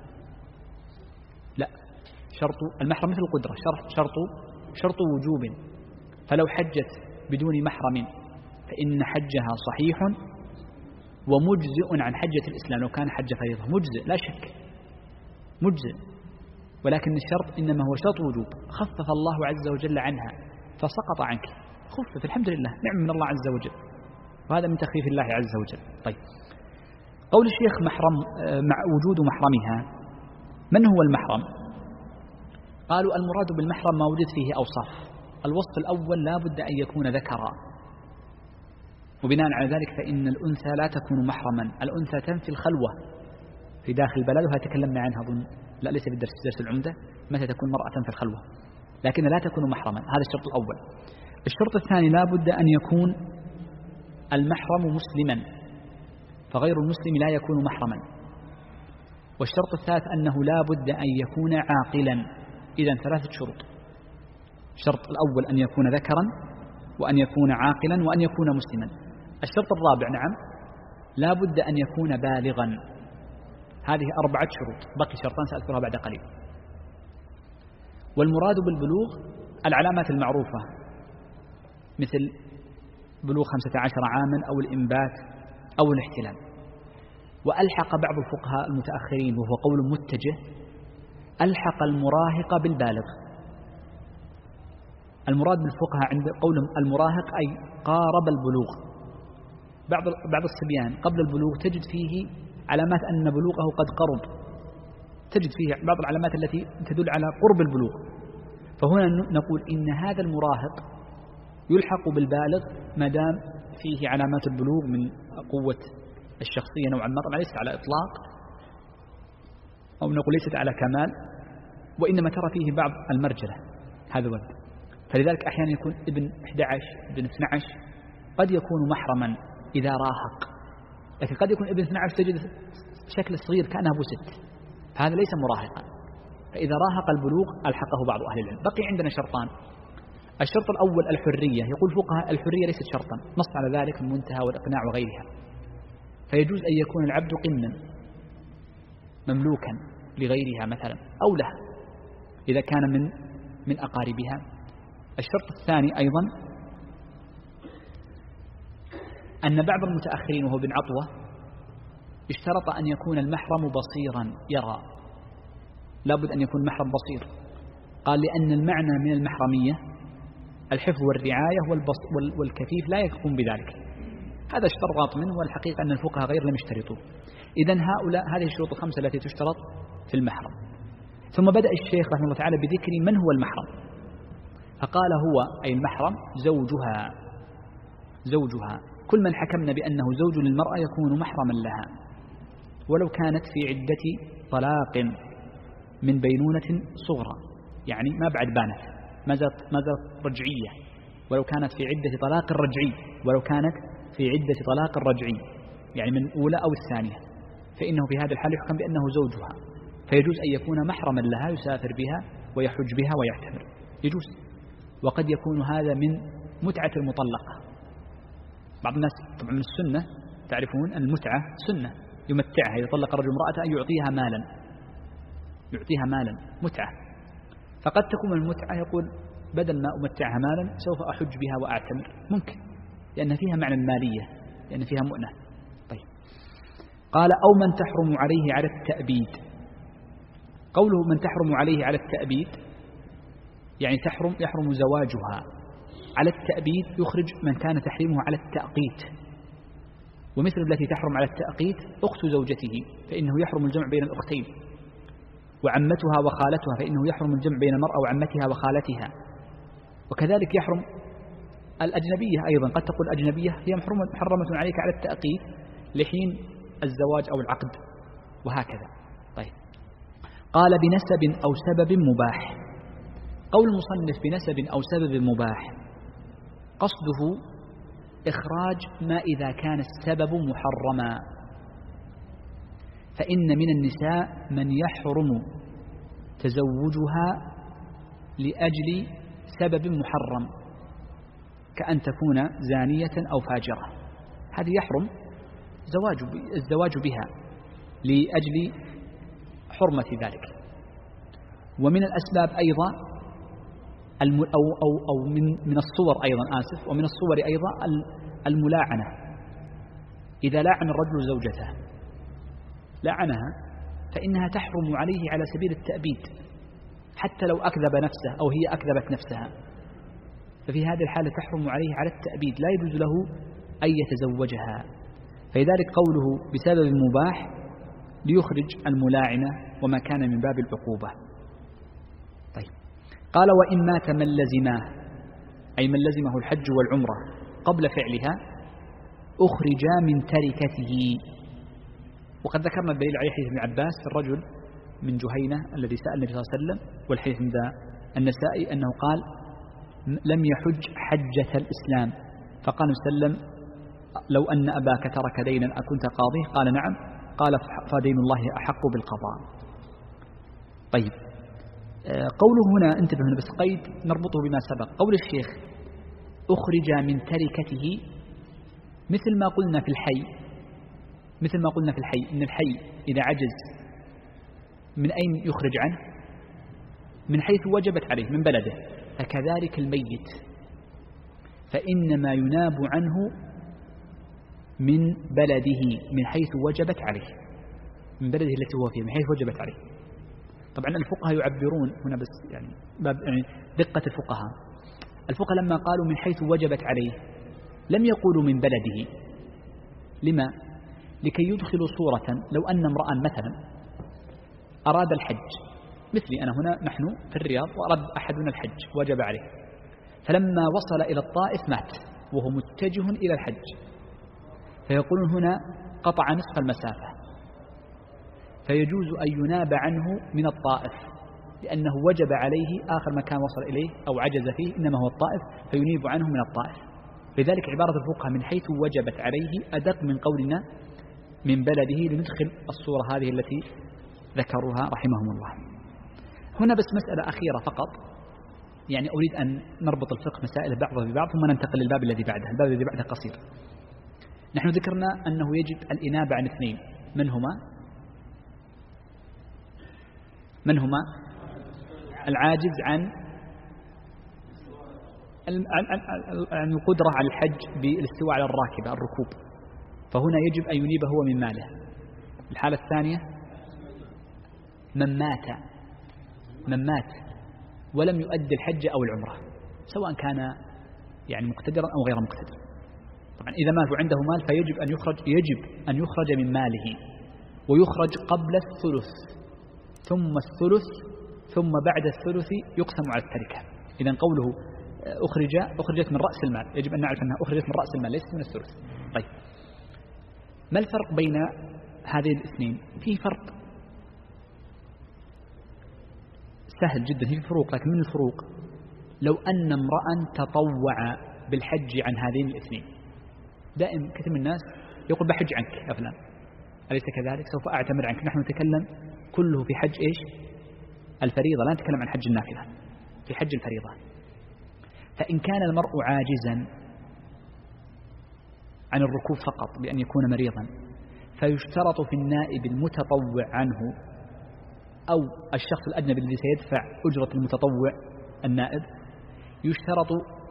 لا، شرط المحرم مثل القدرة، شرط, شرط, شرط وجوب. فلو حجت بدون محرم فإن حجها صحيح ومجزئ عن حجة الإسلام لو كان حج فريضة، مجزئ لا شك، مجزئ، ولكن الشرط إنما هو شرط وجوب، خفف الله عز وجل عنها فسقط عنك، خفف الحمد لله، نعم من الله عز وجل، وهذا من تخفيف الله عز وجل. طيب، قول الشيخ محرم مع وجود محرمها، من هو المحرم؟ قالوا المراد بالمحرم ما وجد فيه أوصاف. الوصف الأول لا بد أن يكون ذكرا، وبناء على ذلك فإن الأنثى لا تكون محرما، الأنثى تنفي الخلوة في داخل البلد، وهذا تكلمنا عنها أظن لا ليس في الدرس درس العمدة، متى تكون مرأة تنفي الخلوة، لكن لا تكون محرما، هذا الشرط الأول. الشرط الثاني لا بد أن يكون المحرم مسلما، فغير المسلم لا يكون محرما. والشرط الثالث أنه لا بد أن يكون عاقلا. إذن ثلاثة شروط: الشرط الأول أن يكون ذكرا، وأن يكون عاقلا، وأن يكون مسلما. الشرط الرابع نعم لا بد أن يكون بالغا. هذه أربعة شروط، بقي شرطان سأذكرها بعد قليل. والمراد بالبلوغ العلامات المعروفة مثل بلوغ خمسة عشر عاما أو الإنبات أو الاحتلام. وألحق بعض الفقهاء المتأخرين وهو قول متجه، ألحق المراهق بالبالغ. المراد بالفقهاء عند قولهم المراهق أي قارب البلوغ. بعض بعض الصبيان قبل البلوغ تجد فيه علامات أن بلوغه قد قرب، تجد فيه بعض العلامات التي تدل على قرب البلوغ، فهنا نقول إن هذا المراهق يلحق بالبالغ ما دام فيه علامات البلوغ من قوة الشخصية نوعا ما، طبعا ليست على إطلاق أو نقول ليست على كمال، وإنما ترى فيه بعض المرجلة، هذا ولد. فلذلك أحيانا يكون ابن أحد عشر ابن اثني عشر قد يكون محرما إذا راهق، لكن قد يكون ابن اثني عشر تجد شكل صغير كأنه أبو ست، فهذا ليس مراهقا. فإذا راهق البلوغ ألحقه بعض أهل العلم. بقي عندنا شرطان. الشرط الأول الحرية، يقول فقهاء الحرية ليست شرطا، نص على ذلك المنتهى والإقناع وغيرها. فيجوز أن يكون العبد قنا مملوكا لغيرها مثلا أو لها إذا كان من من أقاربها. الشرط الثاني أيضا أن بعض المتأخرين وهو بن عطوة اشترط أن يكون المحرم بصيرا يرى، لابد أن يكون محرم بصير. قال لأن المعنى من المحرمية الحفظ والرعاية والكفيف لا يكون بذلك. هذا اشتراط منه، والحقيقة أن الفقهاء غير لم يشترطوه. إذن هؤلاء هذه الشروط الخمسة التي تشترط في المحرم. ثم بدأ الشيخ رحمه الله تعالى بذكر من هو المحرم، فقال هو أي المحرم زوجها زوجها كل من حكمنا بأنه زوج للمرأة يكون محرما لها، ولو كانت في عدة طلاق من بينونة صغرى، يعني ما بعد بانت، ما زالت رجعية، ولو كانت في عدة طلاق رجعي، ولو كانت في عدة طلاق رجعي يعني من أولى أو الثانية، فإنه في هذا الحال يحكم بأنه زوجها، فيجوز أن يكون محرما لها يسافر بها ويحج بها ويعتمر، يجوز. وقد يكون هذا من متعة المطلقة. بعض الناس طبعا من السنة تعرفون أن المتعة سنة، يمتعها إذا طلق الرجل امرأته أن يعطيها مالا، يعطيها مالا متعة. فقد تكون المتعة يقول بدل ما أمتعها مالا سوف أحج بها وأعتمر، ممكن، لأن فيها معنى المالية، لأن فيها مؤنة. طيب، قال أو من تحرم عليه على التأبيد. قوله من تحرم عليه على التأبيد يعني تحرم يحرم زواجها. على التأبيد يخرج من كان تحريمه على التأقيت، ومثل التي تحرم على التأقيت أخت زوجته فإنه يحرم الجمع بين الأختين، وعمتها وخالتها فإنه يحرم الجمع بين المرأة وعمتها وخالتها. وكذلك يحرم الأجنبية أيضا، قد تقول أجنبية هي محرمة عليك على التأقيت لحين الزواج أو العقد وهكذا. طيب، قال بنسب أو سبب مباح. قول المصنف بنسب أو سبب مباح قصده إخراج ما إذا كان السبب محرما، فإن من النساء من يحرم تزوجها لأجل سبب محرم كأن تكون زانية أو فاجرة، هذه يحرم زواج الزواج بها لأجل حرمة ذلك. ومن الأسباب أيضا أو, أو, أو من, من الصور أيضا آسف ومن الصور أيضا الملاعنة. إذا لاعن الرجل زوجته لعنها فإنها تحرم عليه على سبيل التأبيد، حتى لو أكذب نفسه أو هي أكذبت نفسها، ففي هذه الحالة تحرم عليه على التأبيد، لا يجوز له أن يتزوجها. فلذلك قوله بسبب مباح ليخرج الملاعنة وما كان من باب العقوبة. طيب، قال وإن مات من لزماه أي من لزمه الحج والعمرة قبل فعلها أخرجا من تركته. وقد ذكرنا الدليل عليه حديث ابن عباس في الرجل من جهينة الذي سأل النبي صلى الله عليه وسلم، والحديث عند النسائي أنه قال لم يحج حجة الإسلام، فقال النبي صلى الله عليه وسلم لو أن أباك ترك دينا أكنت قاضيه؟ قال نعم، قال فدين الله أحق بالقضاء. طيب، قوله هنا انتبه هنا بس قيد نربطه بما سبق. قول الشيخ أخرج من تركته مثل ما قلنا في الحي مثل ما قلنا في الحي إن الحي إذا عجز من أين يخرج عنه؟ من حيث وجبت عليه، من بلده. فكذلك الميت فإنما يناب عنه من بلده من حيث وجبت عليه، من بلده التي هو فيها من حيث وجبت عليه. طبعا الفقهاء يعبرون هنا بس يعني باب يعني دقة الفقهاء. الفقهاء لما قالوا من حيث وجبت عليه لم يقولوا من بلده. لما؟ لكي يدخلوا صورة لو أن امرأ مثلا أراد الحج مثلي أنا هنا، نحن في الرياض وأراد أحدنا الحج وجب عليه، فلما وصل إلى الطائف مات وهو متجه إلى الحج، فيقولون هنا قطع نصف المسافة، فيجوز أن يناب عنه من الطائف لأنه وجب عليه آخر مكان وصل إليه أو عجز فيه إنما هو الطائف، فينيب عنه من الطائف. لذلك عبارة الفقهاء من حيث وجبت عليه أدق من قولنا من بلده، لندخل الصورة هذه التي ذكروها رحمهم الله. هنا بس مسألة أخيرة فقط، يعني أريد أن نربط الفقه مسائل بعضها ببعض ثم ننتقل للباب الذي بعده. الباب الذي بعده قصير. نحن ذكرنا أنه يجب الإنابة عن اثنين، من هما؟ من هما؟ العاجز عن عن القدرة على الحج بالاستواء على الراكبة الركوب، فهنا يجب أن ينيب هو من ماله. الحالة الثانية من مات من مات ولم يؤدي الحج أو العمرة، سواء كان يعني مقتدرا أو غير مقتدر. طبعا إذا مات وعنده مال فيجب أن يخرج يجب أن يخرج من ماله، ويخرج قبل الثلث ثم الثلث ثم بعد الثلث يقسم على التركة. إذا قوله أخرج أخرجت من رأس المال، يجب أن نعرف أنها أخرجت من رأس المال ليست من الثلث. طيب ما الفرق بين هذه الاثنين؟ فيه فرق سهل جدا، فيه فروق، لكن من الفروق لو أن امرأ تطوع بالحج عن هذين الاثنين. دائما كثير من الناس يقول بحج عنك يا فلان، أليس كذلك؟ سوف أعتمر عنك. نحن نتكلم كله في حج إيش؟ الفريضة، لا نتكلم عن حج النافلة، في حج الفريضة. فإن كان المرء عاجزا عن الركوب فقط بأن يكون مريضا، فيشترط في النائب المتطوع عنه أو الشخص الأجنبي الذي سيدفع أجرة المتطوع النائب، يشترط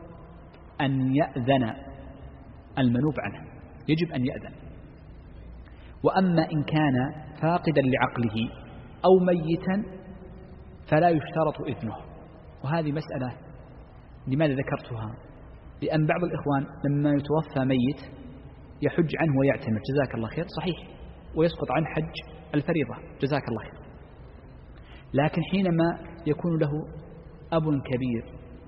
أن يأذن المنوب عنه، يجب أن يأذن. وأما إن كان فاقدا لعقله أو ميتا فلا يشترط إذنه. وهذه مسألة لماذا ذكرتها؟ لأن بعض الإخوان لما يتوفى ميت يحج عنه ويعتمر، جزاك الله خير، صحيح، ويسقط عن حج الفريضة، جزاك الله خير. لكن حينما يكون له أب كبير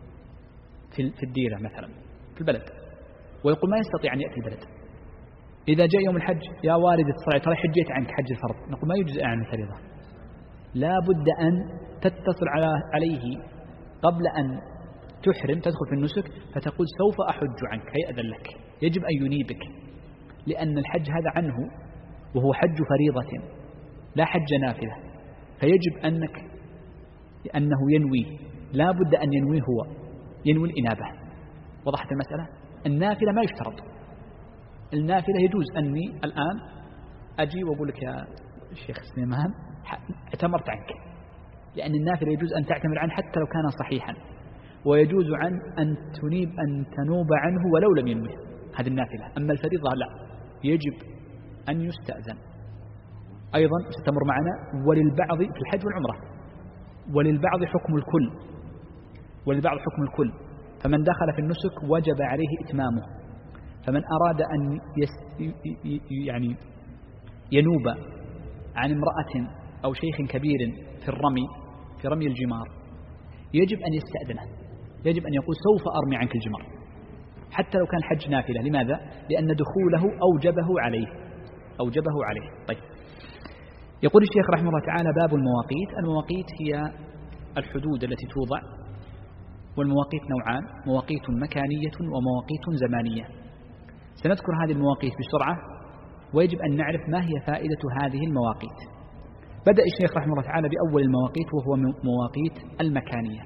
في الديرة مثلا في البلد ويقول ما يستطيع أن يأتي البلد، إذا جاء يوم الحج يا والد ترى حجيت عنك حج الفرض، نقول ما يجزئ عن الفريضة، لا بد أن تتصل عليه قبل أن تحرم تدخل في النسك فتقول سوف أحج عنك، هيأذن لك، يجب أن ينيبك، لأن الحج هذا عنه وهو حج فريضة لا حج نافلة، فيجب أنك أنه ينوي، لا بد أن ينوي هو، ينوي الإنابة. وضحت المسألة؟ النافلة ما يشترط، النافلة يجوز أني الآن أجي وأقول لك يا الشيخ سليمان اعتمرت عنك، لأن النافلة يجوز أن تعتمر عنه حتى لو كان صحيحا، ويجوز عن أن تنيب أن تنوب عنه ولو لم ينوي، هذه النافلة. أما الفريضة لا، يجب أن يستأذن. أيضا ستمر معنا وللبعض في الحج والعمرة، وللبعض حكم الكل، وللبعض حكم الكل، فمن دخل في النسك وجب عليه إتمامه، فمن أراد أن يس يعني ينوب عن امرأة أو شيخ كبير في الرمي في رمي الجمار يجب أن يستأذنه، يجب أن يقول سوف أرمي عنك الجمار حتى لو كان حج نافلة. لماذا؟ لأن دخوله أوجبه عليه أوجبه عليه. طيب، يقول الشيخ رحمه الله تعالى: باب المواقيت. المواقيت هي الحدود التي توضع، والمواقيت نوعان: مواقيت مكانية ومواقيت زمانية. سنذكر هذه المواقيت بسرعة، ويجب أن نعرف ما هي فائدة هذه المواقيت. بدأ الشيخ رحمه الله تعالى بأول المواقيت وهو مواقيت المكانية.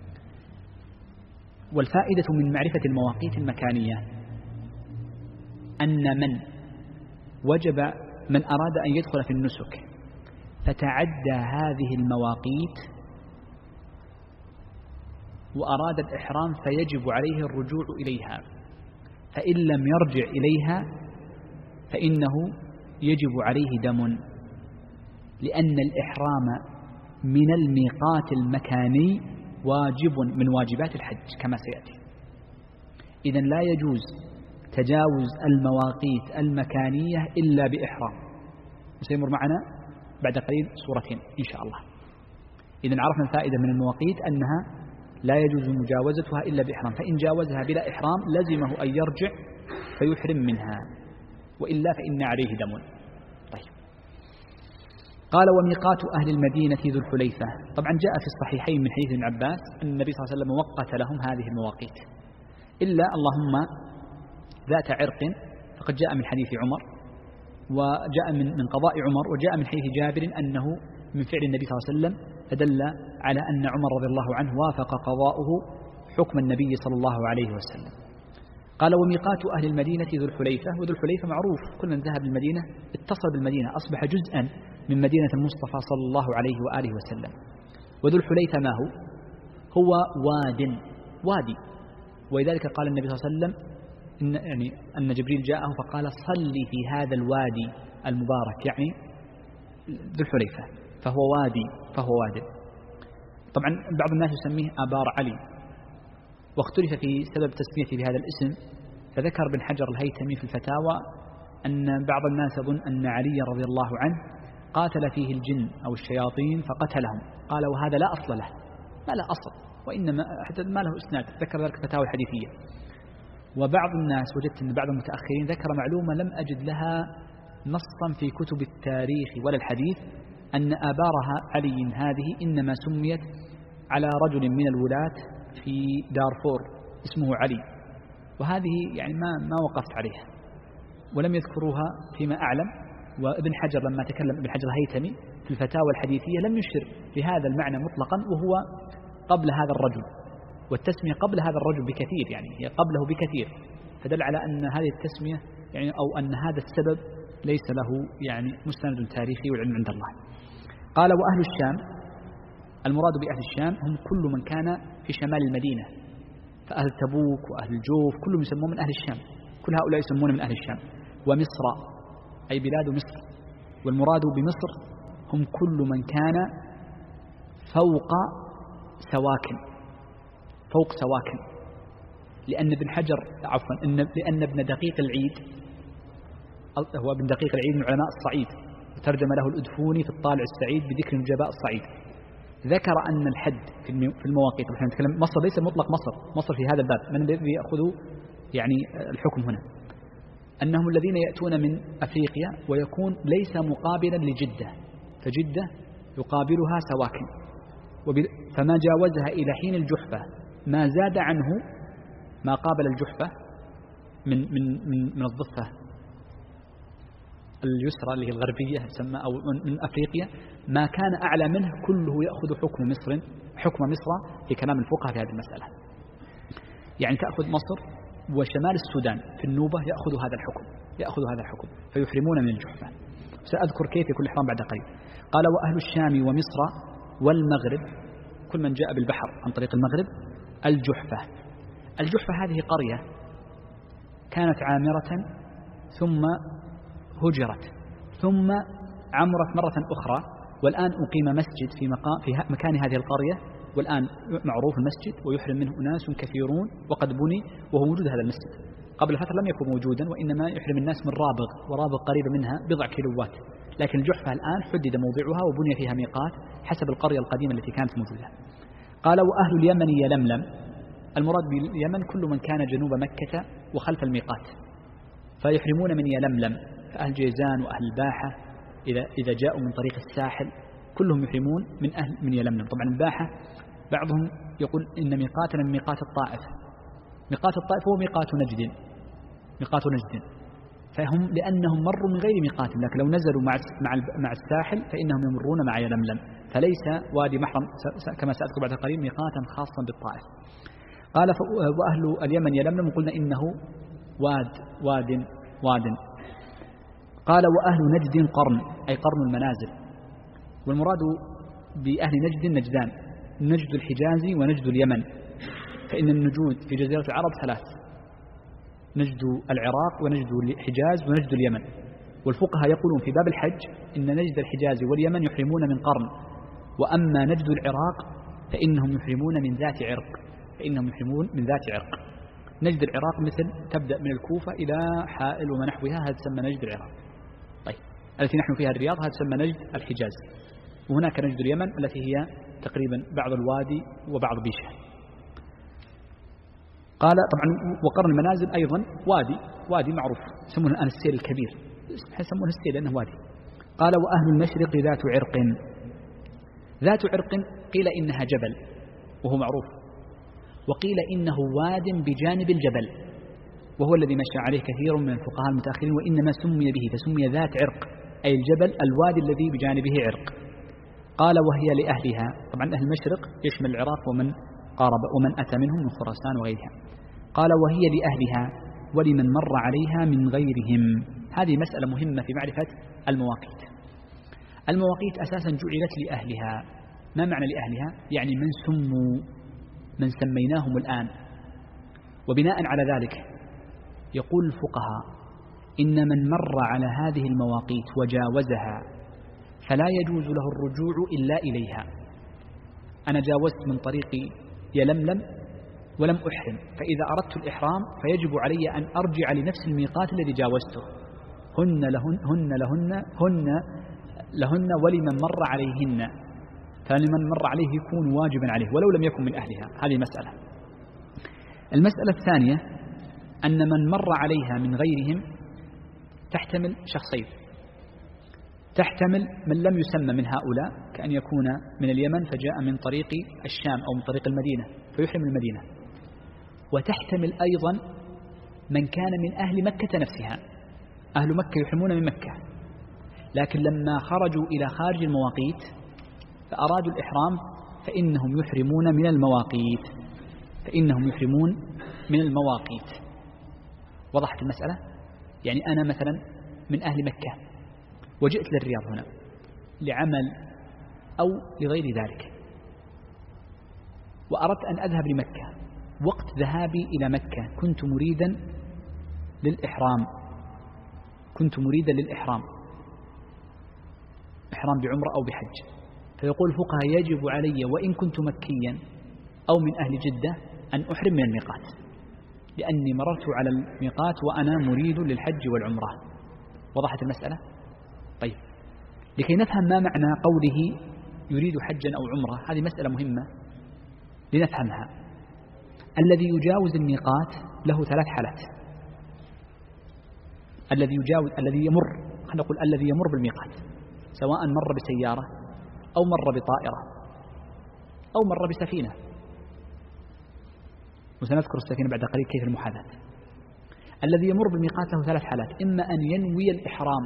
والفائدة من معرفة المواقيت المكانية أن من وجب من أراد أن يدخل في النسك فتعدى هذه المواقيت وأراد الإحرام فيجب عليه الرجوع إليها، فإن لم يرجع إليها فإنه يجب عليه دم، لأن الإحرام من الميقات المكاني واجب من واجبات الحج كما سيأتي. إذن لا يجوز تجاوز المواقيت المكانية إلا بإحرام، وسيمر معنا بعد قليل سورتين إن شاء الله. إذن عرفنا الفائدة من المواقيت أنها لا يجوز مجاوزتها إلا بإحرام، فإن جاوزها بلا إحرام لزمه أن يرجع فيحرم منها، وإلا فإن عليه دم. طيب، قال: وميقات أهل المدينة ذو الحليفة. طبعا جاء في الصحيحين من حديث ابن عباس أن النبي صلى الله عليه وسلم وقت لهم هذه المواقيت، إلا اللهم ذات عرق، فقد جاء من حديث عمر، وجاء من من قضاء عمر، وجاء من حديث جابر أنه من فعل النبي صلى الله عليه وسلم، فدل على أن عمر رضي الله عنه وافق قضاؤه حكم النبي صلى الله عليه وسلم. قال: وميقات أهل المدينة ذو الحليفة. وذو الحليفة معروف، كل من ذهب المدينة اتصل بالمدينة، أصبح جزءا من مدينة المصطفى صلى الله عليه وآله وسلم. وذو الحليفة ما هو؟ هو واد وادي، ولذلك قال النبي صلى الله عليه وسلم إن يعني أن جبريل جاءه فقال: صلي في هذا الوادي المبارك، يعني ذو الحليفة، فهو وادي فهو واد. طبعا بعض الناس يسميه آبار علي، واختلف في سبب تسميته بهذا الاسم، فذكر ابن حجر الهيثمي في الفتاوى أن بعض الناس يظن أن علي رضي الله عنه قاتل فيه الجن أو الشياطين فقتلهم، قال وهذا لا أصل له، ما له أصل، وإنما حتى ما له إسناد، ذكر ذلك الفتاوى الحديثية. وبعض الناس وجدت أن بعض المتأخرين ذكر معلومة لم أجد لها نصا في كتب التاريخ ولا الحديث، أن آبارها علي هذه إنما سميت على رجل من الولاة في دارفور اسمه علي، وهذه يعني ما ما وقفت عليها ولم يذكروها فيما أعلم. وابن حجر لما تكلم ابن حجر الهيثمي في الفتاوى الحديثية لم يشر لهذا المعنى مطلقا، وهو قبل هذا الرجل، والتسمية قبل هذا الرجل بكثير، يعني هي قبله بكثير، فدل على أن هذه التسمية يعني أو أن هذا السبب ليس له يعني مستند تاريخي والعلم عند الله. قال وأهل الشام، المراد بأهل الشام هم كل من كان في شمال المدينة، فأهل تبوك وأهل الجوف كلهم يسمون من أهل الشام، كل هؤلاء يسمون من أهل الشام. ومصر أي بلاد مصر، والمراد بمصر هم كل من كان فوق سواكن، فوق سواكن، لأن ابن حجر عفوا إن لأن ابن دقيق العيد هو ابن دقيق العيد من علماء الصعيد، وترجم له الأدفوني في الطالع السعيد بذكر نجباء الصعيد، ذكر أن الحد في المواقيت، نحن نتكلم مصر ليس مطلق مصر، مصر في هذا الباب من الذي يأخذ يعني الحكم هنا، أنهم الذين يأتون من أفريقيا ويكون ليس مقابلا لجدة، فجدة يقابلها سواكن، فما جاوزها إلى حين الجحفة ما زاد عنه ما قابل الجحفة من من من, من الضفة اليسرى اللي هي الغربية تسمى أو من أفريقيا، ما كان أعلى منه كله يأخذ حكم مصر، حكم مصر في كلام الفقهاء في هذه المسألة. يعني تأخذ مصر وشمال السودان في النوبة يأخذ هذا الحكم، يأخذ هذا الحكم فيحرمون من الجحفة. سأذكر كيف يكون الإحرام بعد قليل. قال وأهل الشام ومصر والمغرب، كل من جاء بالبحر عن طريق المغرب، الجحفة. الجحفة هذه قرية كانت عامرة ثم هجرت ثم عمرت مرة أخرى، والآن أقيم مسجد في مقام في مكان هذه القرية، والآن معروف المسجد ويحرم منه أناس كثيرون، وقد بني وهو موجود هذا المسجد. قبل فترة لم يكن موجودا، وإنما يحرم الناس من رابغ، ورابغ قريبة منها بضع كيلوات، لكن الجحفة الآن حدد موضعها وبني فيها ميقات حسب القرية القديمة التي كانت موجودة. قال وأهل اليمن يلملم، المراد باليمن كل من كان جنوب مكة وخلف الميقات فيحرمون من يلملم، فأهل جيزان وأهل الباحة إذا إذا جاءوا من طريق الساحل كلهم يحرمون من أهل من يلملم. طبعا الباحة بعضهم يقول إن ميقاتنا من ميقات الطائف، ميقات الطائف هو ميقات نجد، ميقات نجد، فهم لأنهم مروا من غير ميقات، لكن لو نزلوا مع مع مع الساحل فإنهم يمرون مع يلملم، فليس وادي محرم كما سأذكر بعد قليل ميقاتا خاصا بالطائف. قال وأهل اليمن يلملم، قلنا إنه واد واد واد. قال وأهل نجد قرن، أي قرن المنازل، والمراد بأهل نجد نجدان، نجد الحجاز ونجد اليمن، فإن النجود في جزيرة العرب ثلاث، نجد العراق ونجد الحجاز ونجد اليمن، والفقهاء يقولون في باب الحج إن نجد الحجاز واليمن يحرمون من قرن، وأما نجد العراق فإنهم يحرمون من ذات عرق، فإنهم يحرمون من ذات عرق. نجد العراق مثل تبدأ من الكوفة إلى حائل ومنحوها، هذا تسمى نجد العراق. طيب التي نحن فيها الرياض هذا تسمى نجد الحجاز، وهناك نجد اليمن التي هي تقريبا بعض الوادي وبعض بيشه. قال طبعا وقرن المنازل أيضا وادي، وادي معروف يسمونه الآن السيل الكبير، يسمونه السيل لأنه وادي. قال وأهل المشرق ذات عرق، ذات عرق قيل إنها جبل وهو معروف، وقيل إنه واد بجانب الجبل، وهو الذي مشى عليه كثير من الفقهاء المتأخرين، وإنما سمي به فسمي ذات عرق، أي الجبل الوادي الذي بجانبه عرق. قال وهي لأهلها، طبعا أهل المشرق يشمل العراق ومن قارب ومن أتى منهم من خراسان وغيرها. قال وهي لأهلها ولمن مر عليها من غيرهم. هذه مسألة مهمة في معرفة المواقيت. المواقيت أساسا جعلت لأهلها. ما معنى لأهلها؟ يعني من سموا، من سميناهم الآن. وبناء على ذلك يقول الفقهاء إن من مر على هذه المواقيت وجاوزها فلا يجوز له الرجوع إلا إليها، أنا جاوزت من طريق يلملم ولم أحرم، فإذا أردت الإحرام فيجب علي أن أرجع لنفس الميقات الذي جاوزته. هن لهن هن لهن هن لهن ولمن مر عليهن، فلمن مر عليه يكون واجبا عليه ولو لم يكن من أهلها. هذه مسألة. المسألة الثانية أن من مر عليها من غيرهم تحتمل شخصين، تحتمل من لم يسمى من هؤلاء كأن يكون من اليمن فجاء من طريق الشام أو من طريق المدينة فيحرم المدينة، وتحتمل أيضا من كان من أهل مكة نفسها. أهل مكة يحرمون من مكة، لكن لما خرجوا إلى خارج المواقيت فأرادوا الإحرام فإنهم يحرمون من المواقيت فإنهم يحرمون من المواقيت. وضحت المسألة؟ يعني أنا مثلا من أهل مكة وجئت للرياض هنا لعمل أو لغير ذلك، وأردت أن أذهب لمكة. وقت ذهابي إلى مكة كنت مريدا للإحرام كنت مريدا للإحرام إحرام بعمرة أو بحج. فيقول الفقهاء يجب علي وإن كنت مكيا أو من أهل جدة أن أحرم من الميقات، لأني مررت على الميقات وأنا مريد للحج والعمرة. وضحت المسألة؟ طيب، لكي نفهم ما معنى قوله يريد حجا أو عمرة، هذه مسألة مهمة لنفهمها. الذي يجاوز الميقات له ثلاث حالات. الذي يجاوز الذي يمر خلينا نقول الذي يمر بالميقات، سواء مر بسيارة أو مر بطائرة أو مر بسفينة، وسنذكر السفينة بعد قليل كيف المحاذاة. الذي يمر بالميقات له ثلاث حالات: إما أن ينوي الإحرام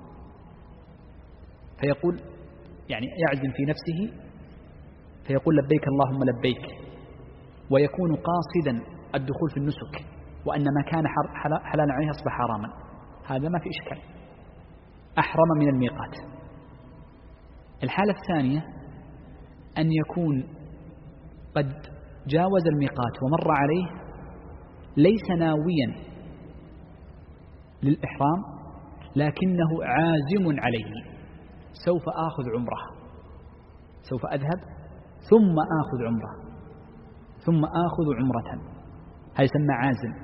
فيقول يعني يعزم في نفسه فيقول لبيك اللهم لبيك، ويكون قاصدا الدخول في النسك، وأن ما كان حلالا عليه أصبح حراما، هذا ما في إشكال، أحرم من الميقات. الحالة الثانية أن يكون قد جاوز الميقات ومر عليه ليس ناويا للإحرام لكنه عازم عليه، سوف آخذ عمره، سوف أذهب ثم آخذ عمره ثم آخذ عمرة، هذا يسمى عازم.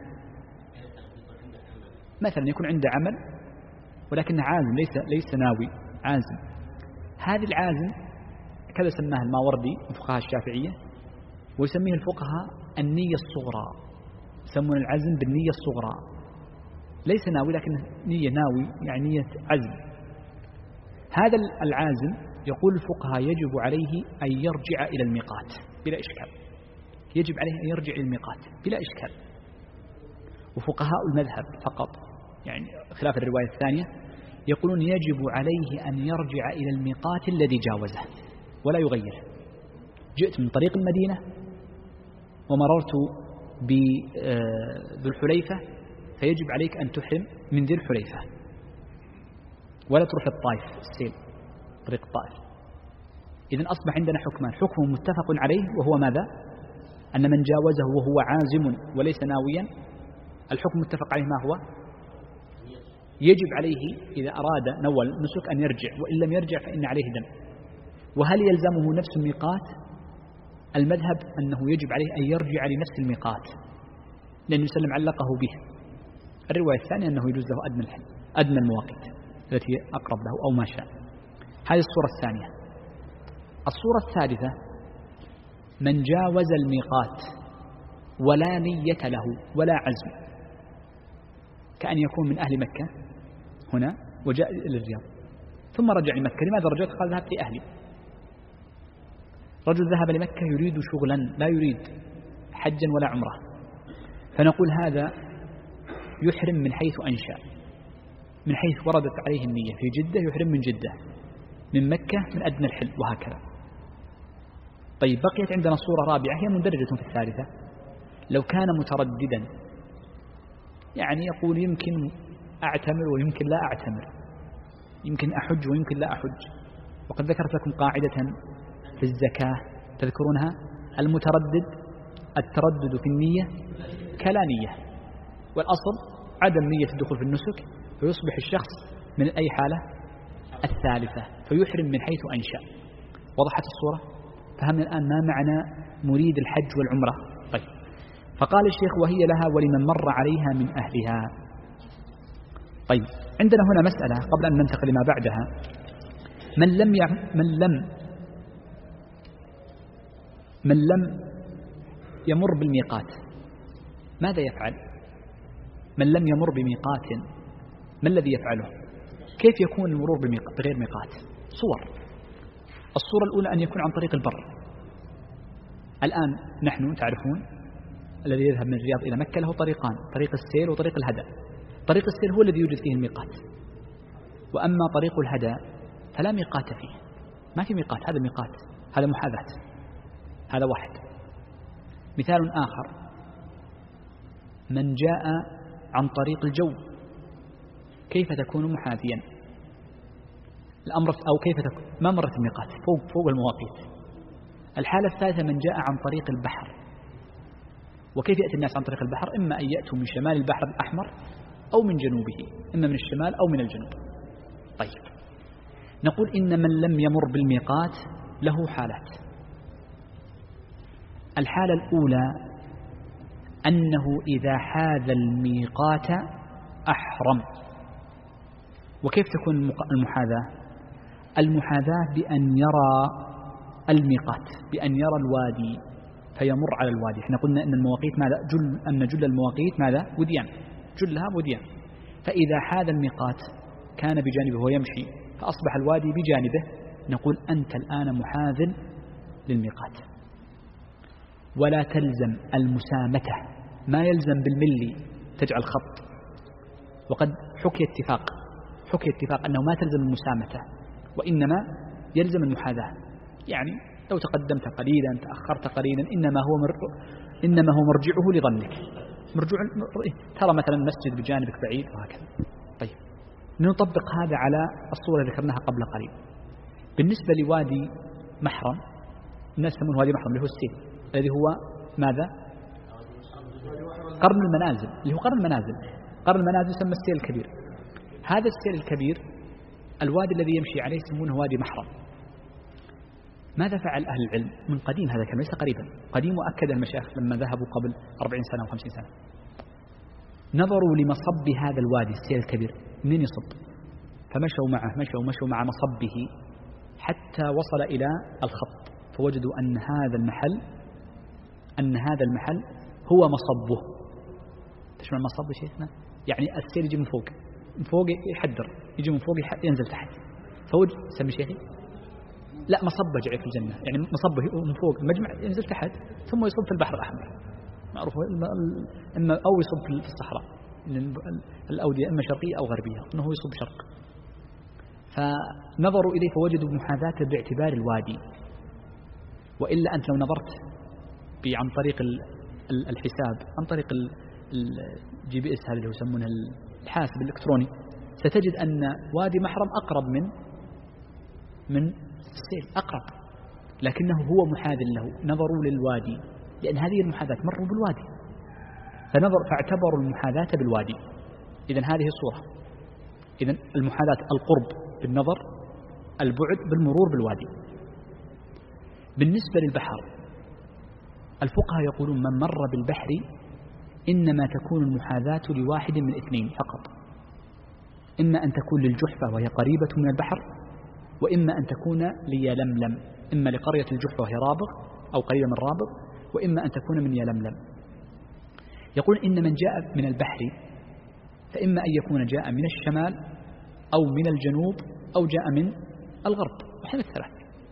مثلا يكون عنده عمل ولكنه عازم، ليس ليس ناوي، عازم. هذه العازم كذا سماها الماوردي الفقهاء الشافعية، ويسميه الفقهاء النية الصغرى، يسمون العزم بالنية الصغرى، ليس ناوي لكن نية ناوي يعني نية عزم. هذا العازم يقول الفقهاء يجب عليه أن يرجع إلى الميقات بلا إشكال، يجب عليه أن يرجع إلى الميقات بلا إشكال. وفقهاء المذهب فقط يعني خلاف الرواية الثانية يقولون يجب عليه أن يرجع إلى الميقات الذي جاوزه ولا يغير. جئت من طريق المدينة ومررت بذو الحليفة فيجب عليك أن تحرم من ذي الحليفة ولا تروح للطائف السيل طريق الطائف. إذن أصبح عندنا حكمان: حكم متفق عليه وهو ماذا؟ أن من جاوزه وهو عازم وليس ناويا، الحكم متفق عليه ما هو؟ يجب عليه إذا أراد نوى النسك أن يرجع، وإن لم يرجع فإن عليه دم. وهل يلزمه نفس الميقات؟ المذهب أنه يجب عليه أن يرجع لنفس الميقات، لأن يسلم علقه به. الرواية الثانية أنه يجوز له أدنى الحل أدنى المواقيت التي أقرب له أو ما شاء. هذه الصورة الثانية. الصورة الثالثة: من جاوز الميقات ولا نية له ولا عزم، كأن يكون من أهل مكة هنا وجاء إلى الرياض ثم رجع لمكة. لماذا رجعت؟ قال ذهبت لأهلي. رجل ذهب لمكة يريد شغلا لا يريد حجا ولا عمره، فنقول هذا يحرم من حيث أنشأ، من حيث وردت عليه النية. في جدة يحرم من جدة، من مكة من أدنى الحل، وهكذا. طيب، بقيت عندنا صورة رابعة هي مندرجة في الثالثة: لو كان مترددا، يعني يقول يمكن أعتمر ويمكن لا أعتمر، يمكن أحج ويمكن لا أحج. وقد ذكرت لكم قاعدة في الزكاة تذكرونها: المتردد التردد في النية كلا نية، والأصل عدم نية الدخول في النسك، فيصبح الشخص من أي حالة؟ الثالثة، فيحرم من حيث أنشأ. وضحت الصورة؟ فهمنا الآن ما معنى مريد الحج والعمرة. طيب، فقال الشيخ وهي لها ولمن مر عليها من أهلها. طيب، عندنا هنا مسألة قبل أن ننتقل لما بعدها. من لم يع... من لم من لم يمر بالميقات ماذا يفعل؟ من لم يمر بميقات ما الذي يفعله؟ كيف يكون المرور بغير ميقات؟ صور. الصورة الأولى أن يكون عن طريق البر. الآن نحن تعرفون الذي يذهب من الرياض إلى مكة له طريقان، طريق السيل وطريق الهدى. طريق السيل هو الذي يوجد فيه الميقات، وأما طريق الهدى فلا ميقات فيه، ما في ميقات. هذا ميقات، هذا محاذاة. هذا واحد. مثال آخر، من جاء عن طريق الجو كيف تكون محاذيا؟ الأمر أو كيف تكون ما مرت الميقات فوق فوق المواقيت. الحالة الثالثة من جاء عن طريق البحر. وكيف يأتي الناس عن طريق البحر؟ إما أن يأتوا من شمال البحر الأحمر أو من جنوبه، إما من الشمال أو من الجنوب. طيب، نقول إن من لم يمر بالميقات له حالات. الحالة الأولى أنه إذا حاذ الميقات أحرم. وكيف تكون المحاذاة؟ المحاذاة بأن يرى الميقات، بأن يرى الوادي فيمر على الوادي. احنا قلنا أن المواقيت ماذا؟ جل أن جل المواقيت ماذا؟ وديان، جلها وديان. فإذا حاذ الميقات كان بجانبه ويمشي فأصبح الوادي بجانبه، نقول أنت الآن محاذ للميقات. ولا تلزم المسامتة، ما يلزم بالملي تجعل خط. وقد حكي اتفاق حكي اتفاق أنه ما تلزم المسامتة، وإنما يلزم المحاذاة. يعني لو تقدمت قليلا تأخرت قليلا إنما هو مر... إنما هو مرجعه لظنك. مرجع ترى مثلا مسجد بجانبك بعيد وهكذا. طيب، نطبق هذا على الصورة اللي ذكرناها قبل قليل. بالنسبة لوادي محرم، الناس يسمونه وادي محرم اللي هو السيل، الذي هو ماذا؟ قرن المنازل، اللي هو قرن المنازل. قرن المنازل يسمى السيل الكبير. هذا السيل الكبير الوادي الذي يمشي عليه يسمونه وادي محرم. ماذا فعل أهل العلم من قديم؟ هذا كان ليس قريبا، قديم، وأكد المشايخ لما ذهبوا قبل أربعين سنة وخمسين سنة. نظروا لمصب هذا الوادي السيل الكبير منين يصب، فمشوا معه مشوا مشوا مع مصبه حتى وصل إلى الخط، فوجدوا أن هذا المحل أن هذا المحل هو مصبه. تشمع مصب شيخنا؟ يعني السيل يجي من فوق، من فوق يحدر، يجي من فوق ينزل تحت. فوجد سمي شيخي لا مصبة جعل في الجنة، يعني مصبه من فوق المجمع ينزل تحت ثم يصب في البحر الأحمر، معروف، إما أو يصب في الصحراء، الأودية إما شرقية أو غربية، أنه يصب شرق. فنظروا إليه فوجدوا محاذاته باعتبار الوادي. وإلا أنت لو نظرت عن طريق الحساب، عن طريق الجي بي اس هذا اللي يسمونه الحاسب الإلكتروني، ستجد أن وادي محرم أقرب من من السيل، أقرب، لكنه هو محاذ له. نظروا للوادي لأن هذه المحاذاة مروا بالوادي، فنظر فاعتبروا المحاذاة بالوادي. إذن هذه الصورة. إذن المحاذاة القرب بالنظر، البعد بالمرور بالوادي. بالنسبة للبحر، الفقهاء يقولون من مر بالبحر إنما تكون المحاذاة لواحد من اثنين فقط، إما أن تكون للجحفة وهي قريبة من البحر، وإما أن تكون ليلملم، إما لقرية الجحفة وهي رابغ أو قريبة من رابغ، وإما أن تكون من يلملم. يقول إن من جاء من البحر فإما أن يكون جاء من الشمال أو من الجنوب أو جاء من الغرب، وحين الثلاث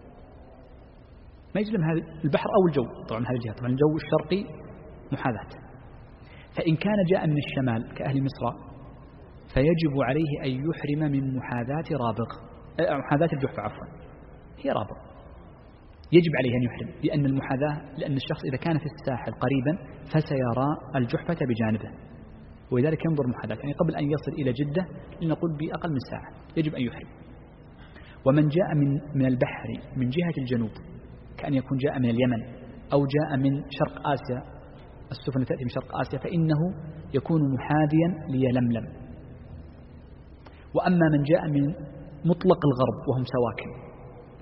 ما يجلم هذا البحر أو الجو. طبعا هذه الجهة، طبعا الجو الشرقي محاذاة. فإن كان جاء من الشمال كأهل مصر فيجب عليه أن يحرم من محاذاة رابغ، محاذاة الجحفة عفوا، هي رابغ، يجب عليه أن يحرم، لأن المحاذاة لأن الشخص إذا كان في الساحل قريبا فسيرى الجحفة بجانبه، ولذلك ينظر محاذاة، يعني قبل أن يصل إلى جدة لنقول بأقل من ساعة يجب أن يحرم. ومن جاء من من البحر من جهة الجنوب كأن يكون جاء من اليمن أو جاء من شرق آسيا، السفن تأتي من شرق آسيا، فإنه يكون محاذيا ليلملم. وأما من جاء من مطلق الغرب وهم سواكن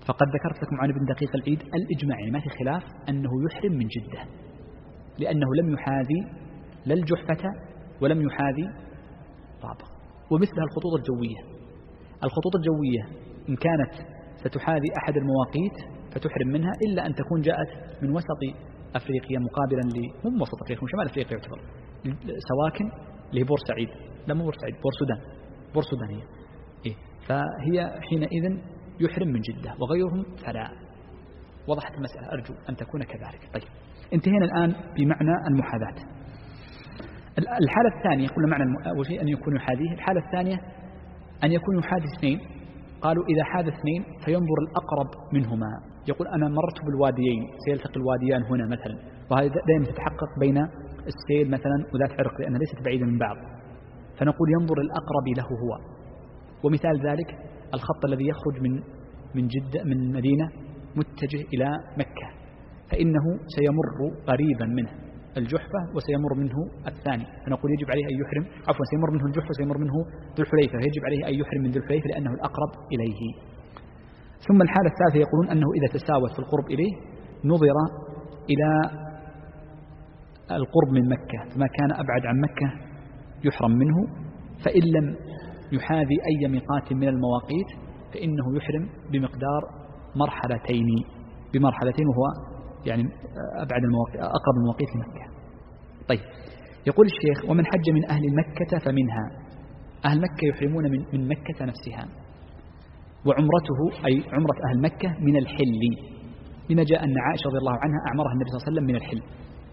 فقد ذكرت لكم عن ابن دقيق العيد الإجماع، يعني ما في خلاف أنه يحرم من جدة، لأنه لم يحاذي لا الجحفة ولم يحاذي رابغ. ومثلها الخطوط الجوية، الخطوط الجوية إن كانت ستحاذي أحد المواقيت فتحرم منها، إلا أن تكون جاءت من وسط أفريقيا مقابلا ل مو وسط أفريقيا، شمال أفريقيا يعتبر سواكن اللي هي بورسعيد، لا مو بورسعيد، بورسودان، بورسودان هي إيه؟ فهي حينئذ يحرم من جدة، وغيرهم فلا. وضحت المسألة، أرجو أن تكون كذلك. طيب انتهينا الآن بمعنى المحاذاة. الحالة الثانية قلنا معنى أول شيء أن يكون يحاذيه. الحالة الثانية أن يكون يحاذي اثنين. قالوا إذا حاذ اثنين فينظر الأقرب منهما، يقول أنا مررت بالواديين سيلتقي الواديان هنا مثلا، وهذا دائما تتحقق بين السيل مثلا وذات عرق لأنها ليست بعيدة من بعض، فنقول ينظر الأقرب له هو. ومثال ذلك الخط الذي يخرج من من جدة من مدينة متجه إلى مكة، فإنه سيمر قريبا منه الجحفة وسيمر منه الثاني، فنقول يجب عليه أن يحرم، عفوا سيمر منه الجحفة وسيمر منه ذو الحليفة، فيجب عليه أن يحرم من ذو الحليفة لأنه الأقرب إليه. ثم الحالة الثالثة يقولون أنه إذا تساوت في القرب إليه نظر إلى القرب من مكة، فما كان أبعد عن مكة يحرم منه، فإن لم يحاذي أي ميقات من المواقيت فإنه يحرم بمقدار مرحلتين بمرحلتين وهو يعني أبعد المواقيت أقرب المواقيت لمكة. طيب يقول الشيخ ومن حج من أهل مكة فمنها، أهل مكة يحرمون من, من مكة نفسها، وعمرته أي عمرة أهل مكة من الحل، لما جاء أن عائشة رضي الله عنها أعمرها النبي صلى الله عليه وسلم من الحل.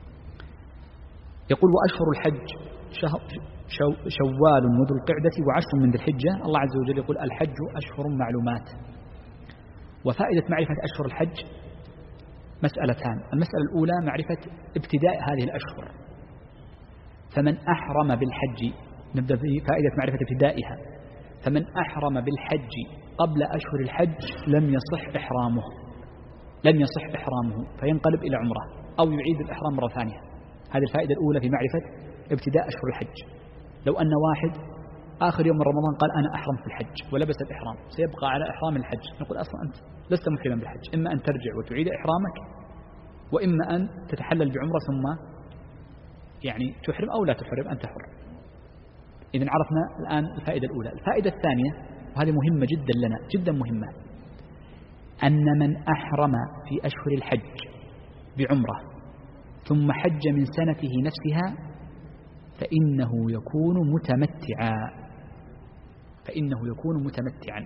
يقول وأشهر الحج شهر شو شوال وذو القعدة وعشر من ذي الحجة. الله عز وجل يقول الحج أشهر معلومات. وفائدة معرفة أشهر الحج مسألتان. المسألة الأولى معرفة ابتداء هذه الأشهر، فمن أحرم بالحج، نبدأ بفائدة معرفة ابتدائها، فمن أحرم بالحج قبل أشهر الحج لم يصح إحرامه لم يصح إحرامه فينقلب إلى عمره أو يعيد الإحرام مرة ثانية. هذه الفائدة الأولى في معرفة ابتداء أشهر الحج. لو أن واحد آخر يوم من رمضان قال أنا أحرم في الحج ولبس الإحرام سيبقى على إحرام الحج، نقول أصلا أنت لست محرما بالحج، إما أن ترجع وتعيد إحرامك، وإما أن تتحلل بعمرة ثم يعني تحرم أو لا تحرم أنت حر. إذن عرفنا الآن الفائدة الأولى. الفائدة الثانية وهذه مهمة جدا لنا، جدا مهمة، أن من أحرم في أشهر الحج بعمرة ثم حج من سنته نفسها فإنه يكون متمتعا فإنه يكون متمتعا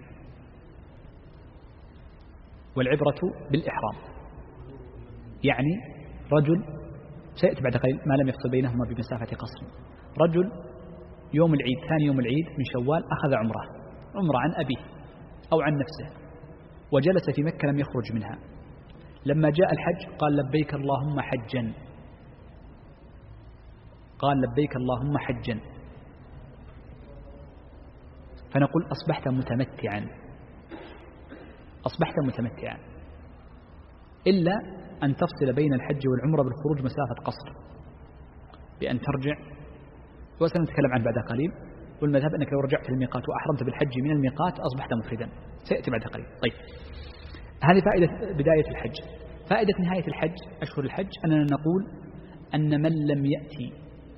والعبرة بالإحرام. يعني رجل سيأتي بعد قليل ما لم يفصل بينهما بمسافة قصر، رجل يوم العيد ثاني يوم العيد من شوال أخذ عمره عمره عن أبيه أو عن نفسه وجلس في مكة لم يخرج منها، لما جاء الحج قال لبيك اللهم حجا قال لبيك اللهم حجا فنقول أصبحت متمتعا أصبحت متمتعا إلا أن تفصل بين الحج والعمرة بالخروج مسافة قصر بأن ترجع، وسنتكلم عن بعد قليل. والمذهب أنك لو رجعت للميقات وأحرمت بالحج من الميقات أصبحت مفردا، سيأتي بعد قليل. طيب هذه فائدة بداية الحج. فائدة نهاية الحج أشهر الحج أننا نقول أن من لم يأتي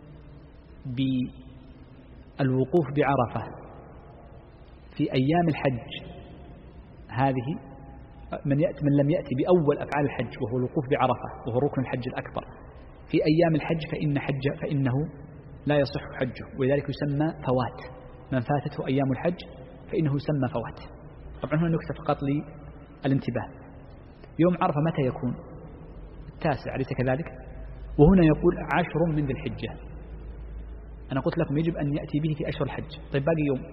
بالوقوف بعرفة في أيام الحج هذه، من يأتي من لم يأتي بأول أفعال الحج وهو الوقوف بعرفة وهو ركن الحج الأكبر في أيام الحج فإن حج فإنه لا يصح حجه، ولذلك يسمى فوات. من فاتته أيام الحج فإنه يسمى فوات. طبعا هنا نكتة فقط للانتباه. يوم عرفة متى يكون؟ التاسع أليس كذلك؟ وهنا يقول عشر من ذي الحجة. أنا قلت لكم يجب أن يأتي به في أشهر الحج. طيب باقي يوم،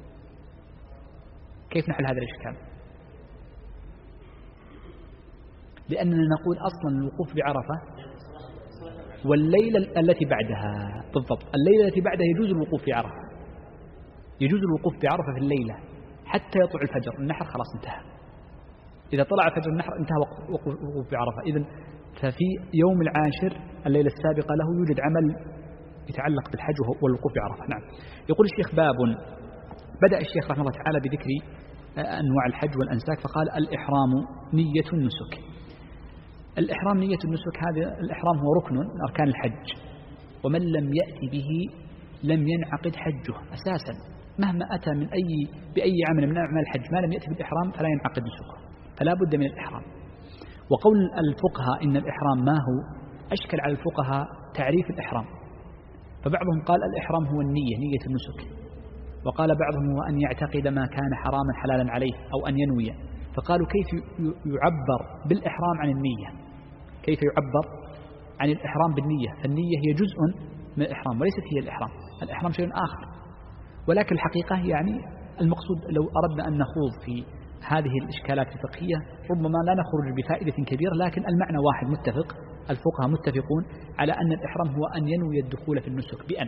كيف نحل هذا الإشكال؟ لأننا نقول أصلا الوقوف بعرفة والليلة التي بعدها بالضبط، الليلة التي بعدها يجوز الوقوف في عرفة، يجوز الوقوف بعرفة في الليلة حتى يطلع الفجر، النحر خلاص انتهى. إذا طلع فجر النحر انتهى وقوف بعرفة. إذن ففي يوم العاشر الليلة السابقة له يوجد عمل يتعلق بالحج والوقوف بعرفة. نعم. يقول الشيخ باب، بدأ الشيخ رحمه الله تعالى بذكر أنواع الحج والأنساك، فقال الإحرام نية النسك. الإحرام نية النسك، هذا الإحرام هو ركن من أركان الحج، ومن لم يأتي به لم ينعقد حجه أساسا، مهما أتى من أي بأي عمل من أعمال الحج ما لم يأتي بالإحرام فلا ينعقد نسكه، فلا بد من الإحرام. وقول الفقهاء إن الإحرام ما هو، أشكل على الفقهاء تعريف الإحرام، فبعضهم قال الإحرام هو النية، نية النسك، وقال بعضهم هو أن يعتقد ما كان حراما حلالا عليه أو أن ينوي، فقالوا كيف يعبر بالإحرام عن النية، كيف يعبر عن الإحرام بالنية، فالنية هي جزء من الإحرام وليست هي الإحرام، الإحرام شيء آخر. ولكن الحقيقة يعني المقصود لو أردنا أن نخوض في هذه الإشكالات الفقهية ربما لا نخرج بفائدة كبيرة، لكن المعنى واحد متفق، الفقهاء متفقون على أن الإحرام هو أن ينوي الدخول في النسك، بأن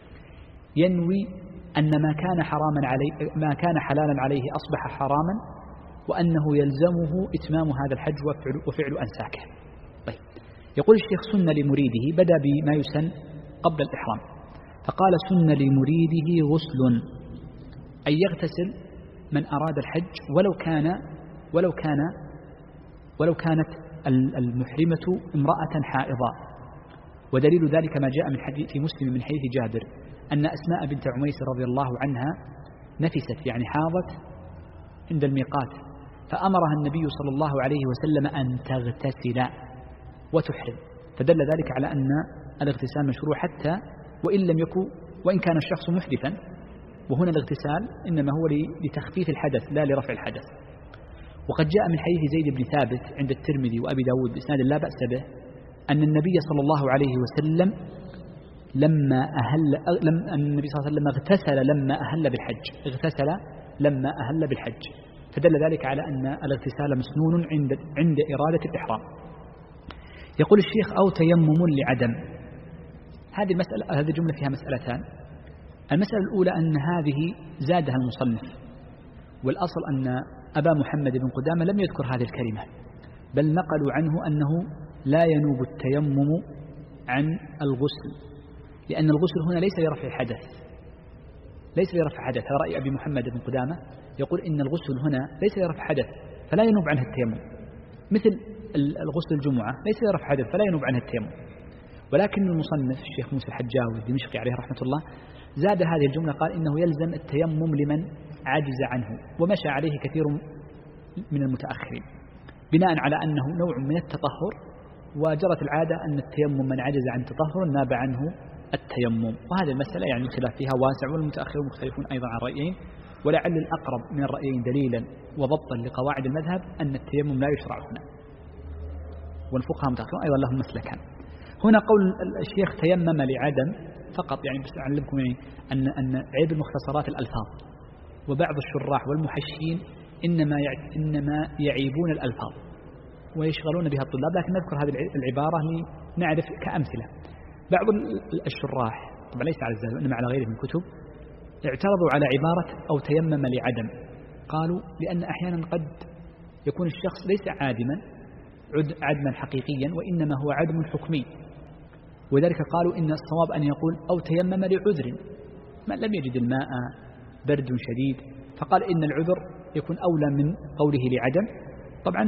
ينوي أن ما كان حراما عليه ما كان حلالا عليه أصبح حراما، وأنه يلزمه إتمام هذا الحج وفعل, وفعل أنساكه. طيب، يقول الشيخ سن لمريده، بدأ بما يسن قبل الإحرام، فقال سن لمريده غسل، أن يغتسل من أراد الحج ولو كان ولو كان ولو كانت المحرمة امرأة حائضة. ودليل ذلك ما جاء من حديث في مسلم من حديث جابر أن أسماء بنت عميس رضي الله عنها نفست، يعني حاضت عند الميقات، فأمرها النبي صلى الله عليه وسلم أن تغتسل وتحرم، فدل ذلك على أن الاغتسال مشروع حتى وإن لم يكن وإن كان الشخص محدثا، وهنا الاغتسال إنما هو لتخفيف الحدث لا لرفع الحدث. وقد جاء من حديث زيد بن ثابت عند الترمذي وأبي داود بإسناد لا بأس به أن النبي صلى الله عليه وسلم لما أهل لم أن النبي صلى الله عليه وسلم اغتسل لما أهل بالحج، اغتسل لما أهل بالحج، فدل ذلك على أن الاغتسال مسنون عند عند إرادة الإحرام. يقول الشيخ أو تيمم لعدم. هذه المسألة هذه الجملة فيها مسألتان. المسألة الأولى أن هذه زادها المصنف، والأصل أن أبا محمد بن قدامة لم يذكر هذه الكلمة، بل نقلوا عنه أنه لا ينوب التيمم عن الغسل، لأن الغسل هنا ليس لرفع حدث، ليس لرفع حدث. هذا رأي أبي محمد بن قدامة، يقول إن الغسل هنا ليس لرفع حدث فلا ينوب عنه التيمم، مثل الغسل الجمعة ليس لرفع حدث فلا ينوب عنه التيمم. ولكن المصنف الشيخ موسى الحجاوي الدمشقي عليه رحمة الله زاد هذه الجملة، قال إنه يلزم التيمم لمن عجز عنه، ومشى عليه كثير من المتأخرين بناء على أنه نوع من التطهر، وجرت العادة أن التيمم من عجز عن تطهر ناب عنه التيمم. وهذه المسألة يعني الخلاف فيها واسع، والمتأخرون مختلفون أيضا عن رأيين، ولعل الأقرب من الرأيين دليلا وضبطا لقواعد المذهب أن التيمم لا يشرع هنا، والفقهاء متأخرون أيضا لهم مسلكان. هنا قول الشيخ تيمم لعدم فقط، يعني بس أعلمكم يعني أن أن عيب المختصرات الألفاظ، وبعض الشراح والمحشين إنما إنما يعيبون الألفاظ ويشغلون بها الطلاب، لكن نذكر هذه العبارة لنعرف كأمثلة. بعض الشراح طبعا ليس على الزاد وإنما على غيره من الكتب اعترضوا على عبارة أو تيمم لعدم، قالوا لأن أحيانا قد يكون الشخص ليس عادما عدما حقيقيا، وإنما هو عدم حكمي، وذلك قالوا إن الصواب أن يقول أو تيمم لعذر، من لم يجد الماء برد شديد، فقال إن العذر يكون أولى من قوله لعدم. طبعا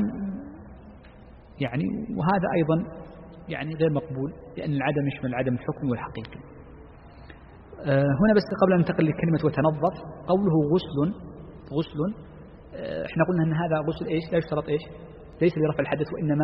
يعني وهذا أيضا يعني غير مقبول، لأن العدم يشمل العدم الحكمي والحقيقي. آه هنا بس قبل أن ننتقل لكلمة وتنظف، قوله غسل غسل آه احنا قلنا أن هذا غسل إيش؟ لا يشترط إيش؟ ليس لرفع الحدث وإنما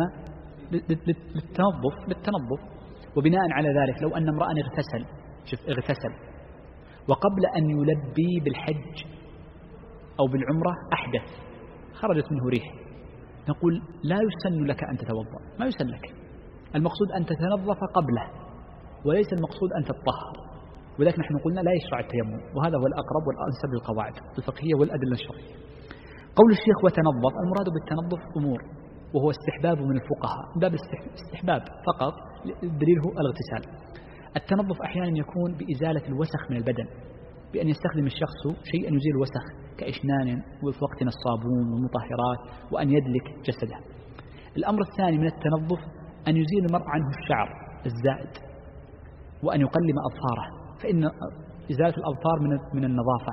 للتنظف للتنظف وبناء على ذلك لو أن امرأ اغتسل شوف اغتسل وقبل أن يلبي بالحج أو بالعمرة أحدث خرجت منه ريح، نقول لا يسن لك أن تتوضأ، ما يسن لك، المقصود أن تتنظف قبله وليس المقصود أن تطهر، ولكن نحن قلنا لا يشرع التيمم، وهذا هو الأقرب والأنسب للقواعد الفقهية والأدلة الشرعية. قول الشيخ وتنظف، المراد بالتنظف أمور، وهو استحباب من الفقهاء، باب استحباب فقط، الدليل هو الاغتسال. التنظف أحيانا يكون بإزالة الوسخ من البدن، بأن يستخدم الشخص شيئا يزيل الوسخ كإشنان وفي وقتنا الصابون والمطهرات، وأن يدلك جسده. الأمر الثاني من التنظف أن يزيل المرء عنه الشعر الزائد، وأن يقلم أظفاره، فإن إزالة الأظفار من من النظافة،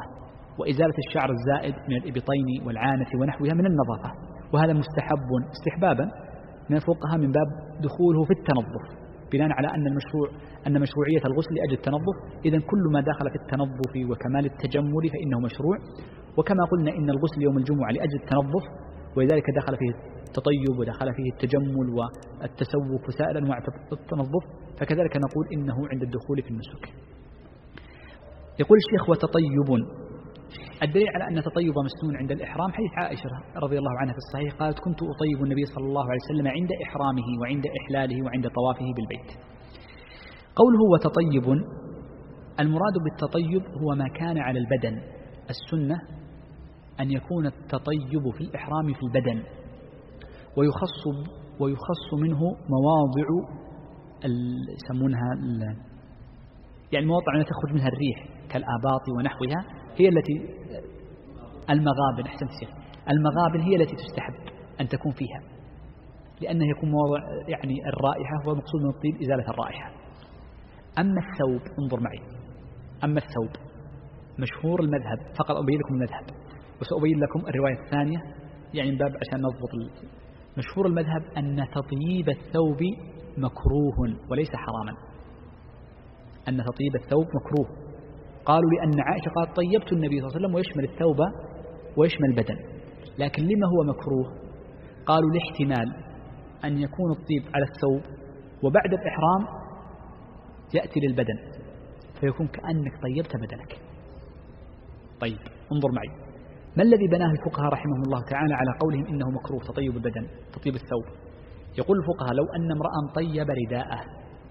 وإزالة الشعر الزائد من الإبطين والعانة ونحوها من النظافة، وهذا مستحب استحبابا من الفقهاء من باب دخوله في التنظف، بناء على أن المشروع أن مشروعية الغسل لأجل التنظف، إذن كل ما دخل في التنظف وكمال التجمل فإنه مشروع. وكما قلنا إن الغسل يوم الجمعة لأجل التنظف، ولذلك دخل فيه التطيب ودخل فيه التجمل والتسوق وسائر أنواع التنظف، فكذلك نقول إنه عند الدخول في النسك. يقول الشيخ وتطيب، الدليل على أن تطيب مسنون عند الإحرام حديث عائشة رضي الله عنها في الصحيح قالت كنت أطيب النبي صلى الله عليه وسلم عند إحرامه وعند إحلاله وعند طوافه بالبيت. قوله وتطيب، المراد بالتطيب هو ما كان على البدن. السنة أن يكون التطيب في الإحرام في البدن، ويخص ويخص منه مواضع يسمونها يعني مواضع التي تخرج منها الريح كالآباط ونحوها، هي التي المغابن أحسنت شيخ المغابن هي التي تستحب أن تكون فيها، لأنه يكون مواضع يعني الرائحة، هو المقصود من الطيب إزالة الرائحة. أما الثوب انظر معي، أما الثوب مشهور المذهب، فقط أبين لكم المذهب وسأبين لكم الرواية الثانية يعني من باب عشان نضبط. مشهور المذهب أن تطيب الثوب مكروه وليس حراما، أن تطيب الثوب مكروه. قالوا لأن عائشة قالت طيبت النبي صلى الله عليه وسلم ويشمل الثوب ويشمل البدن، لكن لما هو مكروه؟ قالوا لاحتمال أن يكون الطيب على الثوب وبعد الإحرام يأتي للبدن فيكون كأنك طيبت بدنك. طيب انظر معي، ما الذي بناه الفقهاء رحمهم الله تعالى على قولهم إنه مكروه تطيب البدن تطيب الثوب؟ يقول الفقهاء لو أن امرأ طيب رداءه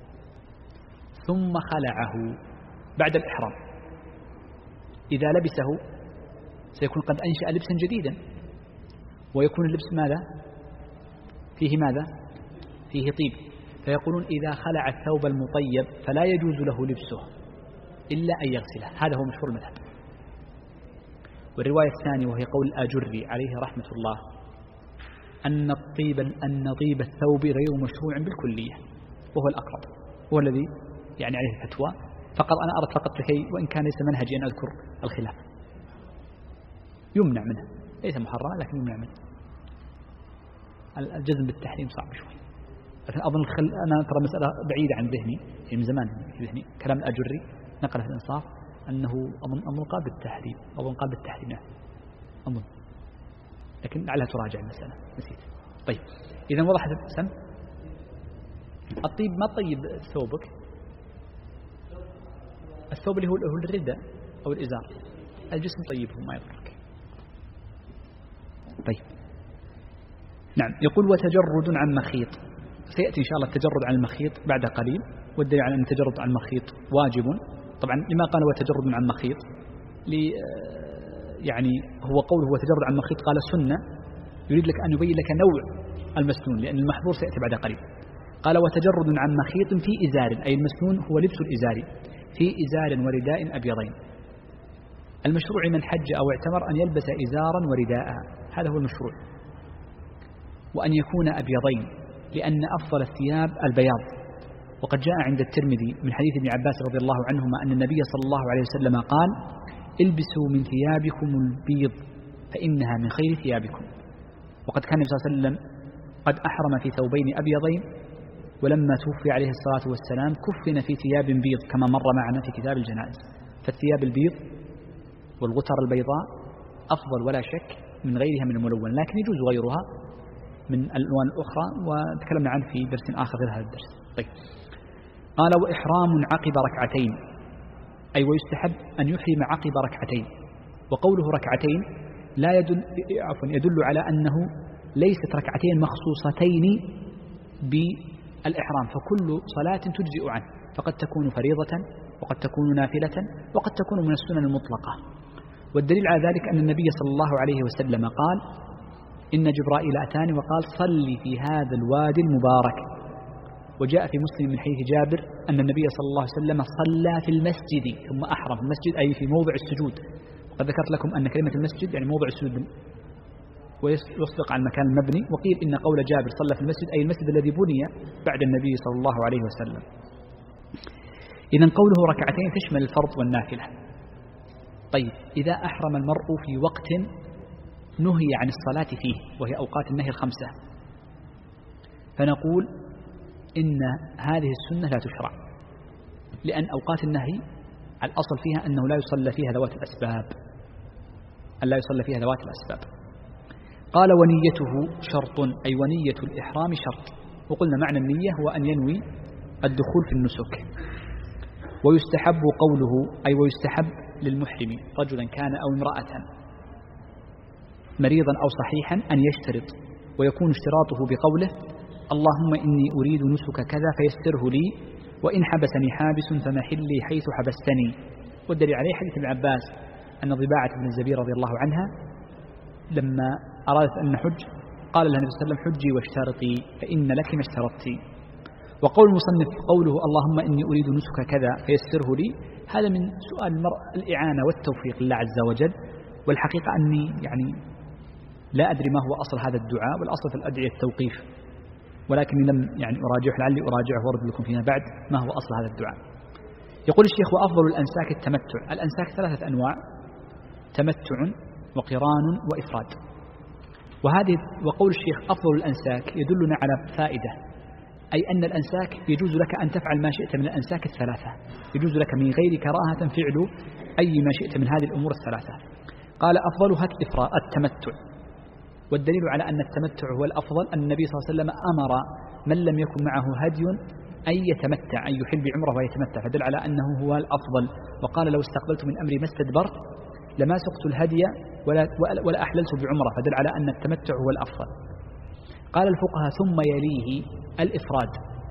ثم خلعه بعد الإحرام، إذا لبسه سيكون قد أنشأ لبسا جديدا، ويكون اللبس ماذا؟ فيه ماذا؟ فيه طيب، فيقولون إذا خلع الثوب المطيب فلا يجوز له لبسه إلا أن يغسله. هذا هو مشهور المذهب. والرواية الثانية وهي قول الآجري عليه رحمة الله أن الطيب أن طيب الثوب غير مشروع بالكلية، وهو الأقرب، هو الذي يعني عليه الفتوى. فقط أنا أردت فقط لكي وإن كان ليس منهجي أن أذكر الخلاف، يمنع منه، ليس محرما لكن يمنع منه. الجزم بالتحريم صعب شوي، لكن أظن الخل... أنا ترى مسألة بعيدة عن ذهني يعني من زمان في ذهني، كلام الأجري نقل في الإنصاف أنه أظن أمر قال بالتحريم، أظن قال بالتحريم يعني أظن، لكن لعلها تراجع المسألة نسيت. طيب إذا وضحت السم الطيب ما طيب ثوبك، الثوب اللي هو الرداء أو الإزار، الجسم طيبه ما يضرك. طيب نعم. يقول وتجرد عن مخيط، سيأتي إن شاء الله التجرد عن المخيط بعد قليل، والدليل على أن التجرد عن المخيط واجب. طبعا لما قال وتجرد عن مخيط لي يعني هو قوله وتجرد عن مخيط قال سنة، يريد لك أن يبين لك نوع المسنون لأن المحظور سيأتي بعد قليل. قال وتجرد عن مخيط في إزار، أي المسنون هو لبس الإزار في إزار ورداء أبيضين. المشروع من حج أو اعتمر أن يلبس إزارا ورداء، هذا هو المشروع، وأن يكون أبيضين لأن أفضل الثياب البياض. وقد جاء عند الترمذي من حديث ابن عباس رضي الله عنهما أن النبي صلى الله عليه وسلم قال البسوا من ثيابكم البيض فإنها من خير ثيابكم. وقد كان النبي صلى الله عليه وسلم قد أحرم في ثوبين أبيضين، ولما توفي عليه الصلاة والسلام كفن في ثياب بيض كما مر معنا في كتاب الجنائز. فالثياب البيض والغتر البيضاء أفضل ولا شك من غيرها من الملون، لكن يجوز غيرها من الألوان الأخرى وتكلمنا عنه في درس آخر غير هذا الدرس. طيب قال وإحرام عقب ركعتين، أي ويستحب أن يحرم عقب ركعتين. وقوله ركعتين لا يدل عفوا يدل على أنه ليست ركعتين مخصوصتين بالإحرام، فكل صلاة تجزئ عنه، فقد تكون فريضة وقد تكون نافلة وقد تكون من السنن المطلقة. والدليل على ذلك أن النبي صلى الله عليه وسلم قال إن جبرائيل أتاني وقال صلي في هذا الوادي المبارك. وجاء في مسلم من حديث جابر أن النبي صلى الله عليه وسلم صلى في المسجد ثم أحرم في المسجد أي في موضع السجود. وقد ذكرت لكم أن كلمة المسجد يعني موضع السجود ويصدق عن المكان المبني، وقيل إن قول جابر صلى في المسجد أي المسجد الذي بني بعد النبي صلى الله عليه وسلم. إذن قوله ركعتين تشمل الفرض والنافلة. طيب إذا أحرم المرء في وقت نهي عن الصلاة فيه وهي أوقات النهي الخمسة، فنقول إن هذه السنة لا تشرع، لأن أوقات النهي الأصل فيها أنه لا يصلى فيها ذوات الأسباب، أن لا يصلى فيها ذوات الأسباب. قال ونيته شرط، أي ونية الإحرام شرط، وقلنا معنى النية هو أن ينوي الدخول في النسك. ويستحب قوله، أي ويستحب للمحرم رجلا كان أو امرأة مريضا أو صحيحا أن يشترط، ويكون اشتراطه بقوله اللهم إني أريد نسك كذا فيسره لي، وإن حبسني حابس فمحلي حيث حبستني. والدليل عليه حديث ابن عباس أن ضباعة بن الزبير رضي الله عنها لما أرادت أن نحج قال لها النبي صلى الله عليه وسلم حجي واشترطي فإن لك ما اشترطتي. وقول المصنف قوله اللهم إني أريد نسك كذا فيسره لي، هذا من سؤال المرء الإعانة والتوفيق لله عز وجل. والحقيقة أني يعني لا أدري ما هو أصل هذا الدعاء، والأصل في الأدعية التوقيف، ولكني لم يعني أراجعه، لعلي أراجعه وارد لكم فيما بعد ما هو أصل هذا الدعاء. يقول الشيخ وأفضل الأنساك التمتع. الأنساك ثلاثة أنواع: تمتع وقران وإفراد. وهذه وقول الشيخ أفضل الأنساك يدلنا على فائدة، أي أن الأنساك يجوز لك أن تفعل ما شئت من الأنساك الثلاثة، يجوز لك من غير كراهة فعل أي ما شئت من هذه الأمور الثلاثة. قال أفضلها الإفراد التمتع، والدليل على أن التمتع هو الأفضل أن النبي صلى الله عليه وسلم أمر من لم يكن معه هدي أن يتمتع، أن يحل بعمره ويتمتع، فدل على أنه هو الأفضل. وقال لو استقبلت من أمري ما استدبرت لما سقت الهدي ولا, ولا أحللت بعمره، فدل على أن التمتع هو الأفضل. قال الفقهاء ثم يليه الإفراد.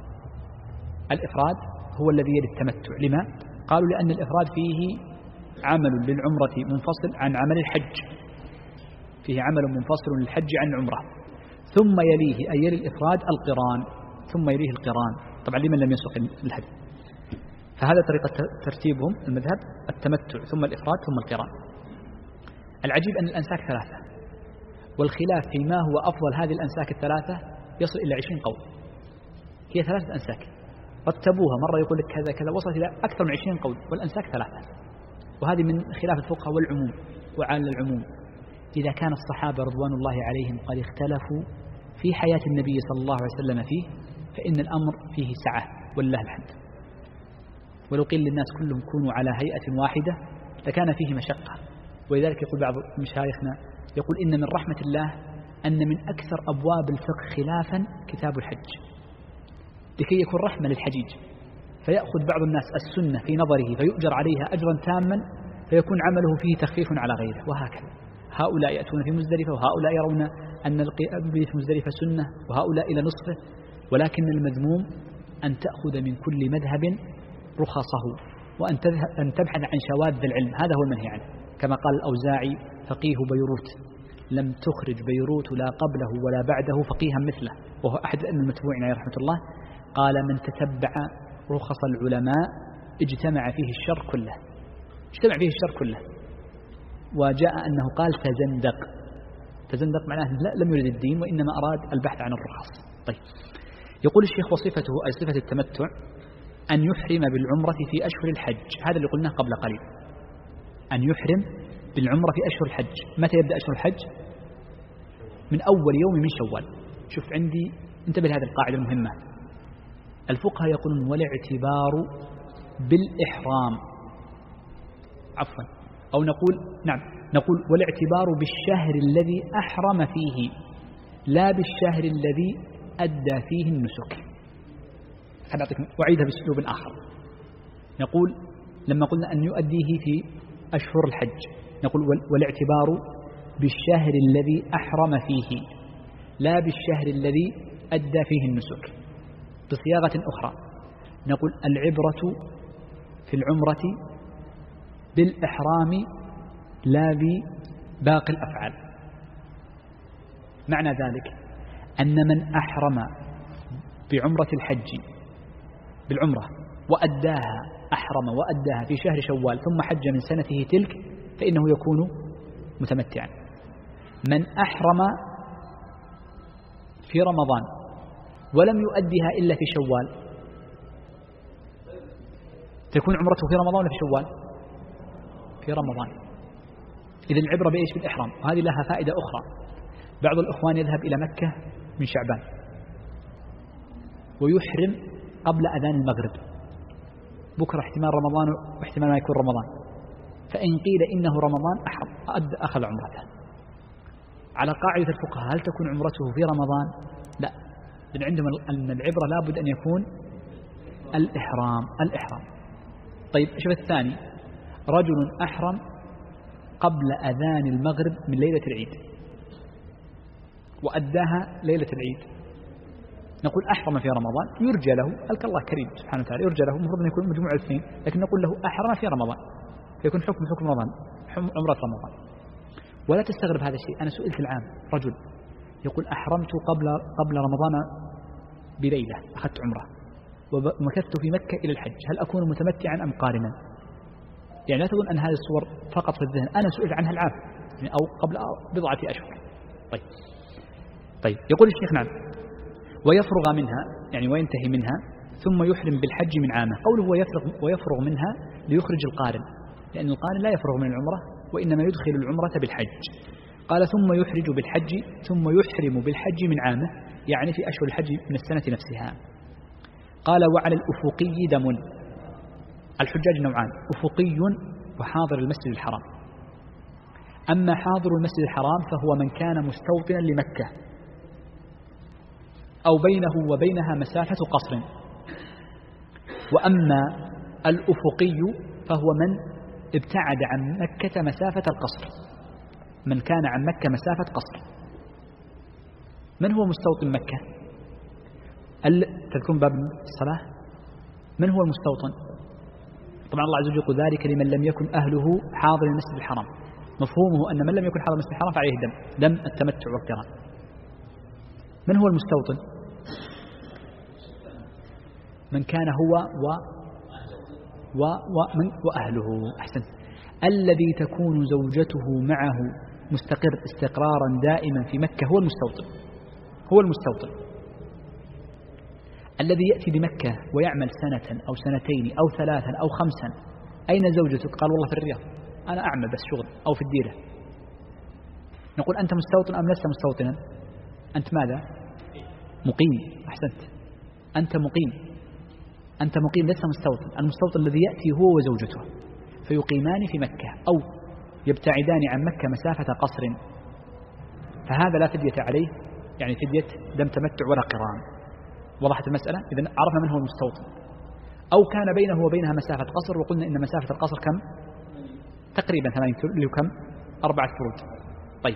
الإفراد هو الذي يلي التمتع. لما؟ قالوا لأن الإفراد فيه عمل للعمرة منفصل عن عمل الحج، فيه عمل منفصل للحج عن العمرة. ثم يليه أي يلي الإفراد القران، ثم يليه القران، طبعا لمن لم يسق الهدي. فهذا طريقة ترتيبهم المذهب: التمتع ثم الإفراد ثم القران. العجيب أن الأنساك ثلاثة، والخلاف فيما هو أفضل هذه الأنساك الثلاثة يصل إلى عشرين قول. هي ثلاثة أنساك رتبوها، مرة يقول لك كذا كذا، وصلت إلى أكثر من عشرين قول، والأنساك ثلاثة. وهذه من خلاف الفقهاء والعموم وعلى العموم. إذا كان الصحابة رضوان الله عليهم قد اختلفوا في حياة النبي صلى الله عليه وسلم فيه، فإن الأمر فيه سعة ولله الحمد. ولو قيل للناس كلهم كونوا على هيئة واحدة لكان فيه مشقة. ولذلك يقول بعض مشايخنا يقول إن من رحمة الله أن من أكثر أبواب الفقه خلافا كتاب الحج، لكي يكون رحمة للحجيج، فيأخذ بعض الناس السنة في نظره فيؤجر عليها أجرا تاما، فيكون عمله فيه تخفيف على غيره. وهكذا هؤلاء يأتون في مزدلفة، وهؤلاء يرون أن القيام في مزدلفة سنة، وهؤلاء إلى نصفه. ولكن المذموم أن تأخذ من كل مذهب رخصه، وأن تبحث عن شواذ العلم، هذا هو المنهي عنه. كما قال الأوزاعي فقيه بيروت: لم تخرج بيروت لا قبله ولا بعده فقيها مثله، وهو أحد الأئمة المتبوعين عليه رحمة الله. قال من تتبع رخص العلماء اجتمع فيه الشر كله، اجتمع فيه الشر كله. وجاء أنه قال تزندق، تزندق معناه لا لم يرد الدين وإنما أراد البحث عن الرخص. طيب، يقول الشيخ وصفته أي صفة التمتع أن يحرم بالعمرة في أشهر الحج، هذا اللي قلناه قبل قليل، أن يحرم بالعمرة في أشهر الحج. متى يبدأ أشهر الحج؟ من أول يوم من شوال. شوف عندي، انتبه لهذه القاعدة المهمة. الفقهاء يقولون والاعتبار بالإحرام، عفوا أو نقول نعم نقول والاعتبار بالشهر الذي أحرم فيه لا بالشهر الذي أدى فيه النسك. سنعطيك وعيدها بأسلوب آخر. نقول لما قلنا أن يؤديه في أشهر الحج، نقول والاعتبار بالشهر الذي أحرم فيه لا بالشهر الذي أدى فيه النسك. بصياغة أخرى نقول العبرة في العمرة بالإحرام لا بباقي الأفعال. معنى ذلك أن من أحرم بعمرة الحج بالعمرة وأداها أحرم وأداها في شهر شوال ثم حج من سنته تلك فإنه يكون متمتعا. من أحرم في رمضان ولم يؤديها إلا في شوال تكون عمرته في رمضان ولا في شوال؟ في رمضان. إذن العبرة بإيش؟ بالإحرام. وهذه لها فائدة أخرى. بعض الإخوان يذهب إلى مكة من شعبان ويحرم قبل أذان المغرب، بكرة احتمال رمضان واحتمال ما يكون رمضان، فإن قيل إنه رمضان أحرم أد أخذ عمرته. على قاعدة الفقهاء هل تكون عمرته في رمضان؟ لا، لأن عندهم أن العبرة لابد أن يكون الإحرام الإحرام طيب شوف الثاني، رجل أحرم قبل أذان المغرب من ليلة العيد وأداها ليلة العيد، نقول أحرم في رمضان، يرجى له، ألك الله كريم سبحانه وتعالى، يرجى له المفروض أن يكون مجموع الاثنين، لكن نقول له أحرم في رمضان فيكون حكم حكم رمضان، عمرة رمضان. ولا تستغرب هذا الشيء. أنا سئلت العام رجل يقول أحرمت قبل قبل رمضان بليلة، أخذت عمرة ومكثت في مكة إلى الحج، هل أكون متمتعا أم قارنا؟ يعني لا تظن أن هذه الصور فقط في الذهن، أنا سئلت عنها العام يعني أو قبل بضعة أشهر. طيب طيب يقول الشيخ نعم، ويفرغ منها يعني وينتهي منها ثم يحرم بالحج من عامه. قوله ويفرغ, ويفرغ منها ليخرج القارن، لأن القارن لا يفرغ من العمرة وإنما يدخل العمرة بالحج. قال ثم يحرج بالحج ثم يحرم بالحج من عامه، يعني في أشهر الحج من السنة نفسها. قال وعلى الأفقي دم. الحجاج نوعان، أفقي وحاضر المسجد الحرام. أما حاضر المسجد الحرام فهو من كان مستوطنا لمكة أو بينه وبينها مسافة قصر. وأما الأفقي فهو من ابتعد عن مكة مسافة القصر، من كان عن مكة مسافة قصر. من هو مستوطن مكة؟ تذكرون باب الصلاة؟ من هو المستوطن؟ طبعا الله عز وجل يقول ذلك لمن لم يكن أهله حاضر المسجد الحرام، مفهومه أن من لم يكن حاضر المسجد الحرام فعليه دم دم التمتع والقران. من هو المستوطن؟ من كان هو و و ومن وأهله. أحسنت. الذي تكون زوجته معه مستقر استقرارا دائما في مكة هو المستوطن، هو المستوطن. الذي يأتي بمكة ويعمل سنة أو سنتين أو ثلاثا أو خمسا، أين زوجتك؟ قال والله في الرياض، أنا أعمل بس شغل أو في الديرة. نقول أنت مستوطن أم لست مستوطنا؟ أنت ماذا؟ مقيم. أحسنت، أنت مقيم، أنت مقيم لست مستوطن. المستوطن الذي يأتي هو وزوجته فيقيمان في مكة أو يبتعدان عن مكة مسافة قصر، فهذا لا فدية عليه، يعني فدية دم تمتع ولا قران. وضحت المسألة؟ إذن عرفنا من هو المستوطن. أو كان بينه وبينها مسافة قصر، وقلنا إن مسافة القصر كم؟ تقريبا ثمانية اللي هو كم؟ أربعة فروج. طيب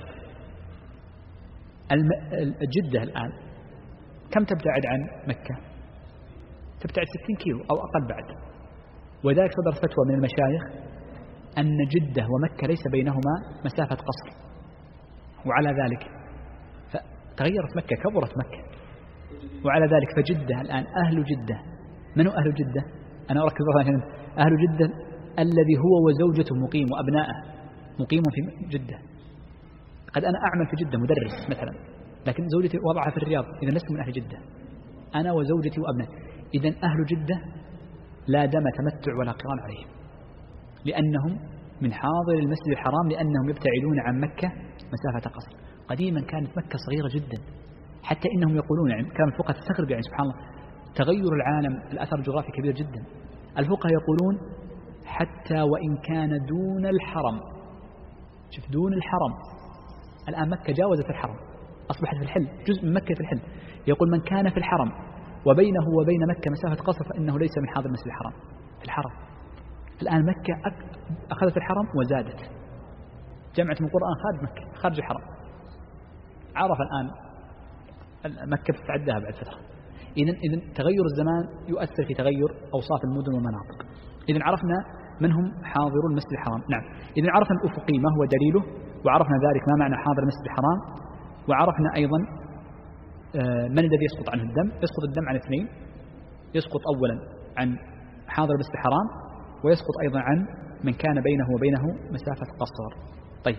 الجدة الآن كم تبتعد عن مكة؟ تبتعد ستين كيلو أو أقل بعد. وذلك صدر فتوى من المشايخ أن جدة ومكة ليس بينهما مسافة قصر، وعلى ذلك فتغيرت مكة، كبرت مكة، وعلى ذلك فجدة الآن أهل جدة. من هو أهل جدة؟ أنا أركز عشان أهل جدة الذي هو وزوجته مقيم وأبنائه مقيم في جدة. قد أنا أعمل في جدة مدرس مثلا، لكن زوجتي وضعها في الرياض، إذا لست من أهل جدة، أنا وزوجتي وأبنائي. إذن أهل جدة لا دم تمتع ولا قران عليهم، لأنهم من حاضر المسجد الحرام، لأنهم يبتعدون عن مكة مسافة قصر. قديما كانت مكة صغيرة جدا، حتى إنهم يقولون يعني كان الفقهاء تستغرب يعني سبحان الله تغير العالم، الأثر الجغرافي كبير جدا. الفقهاء يقولون حتى وإن كان دون الحرم، شوف دون الحرم، الآن مكة جاوزت الحرم، أصبحت في الحل، جزء من مكة في الحل. يقول من كان في الحرم وبينه وبين مكة مسافة قصر فإنه ليس من حاضر المسجد الحرام. في الحرم الآن مكة أخذت الحرم وزادت، جمعت من القرآن خارج مكة خارج الحرم. عرف الآن مكة تتعداها بعد فترة. إذن إذن تغير الزمان يؤثر في تغير أوصاف المدن والمناطق. إذن عرفنا من هم حاضرون المسجد الحرام. نعم، إذن عرفنا الأفقي ما هو دليله، وعرفنا ذلك ما معنى حاضر المسجد الحرام، وعرفنا أيضا من الذي يسقط عنه الدم. يسقط الدم عن اثنين، يسقط أولا عن حاضر المسجد الحرام، ويسقط أيضا عن من كان بينه وبينه مسافة قصر. طيب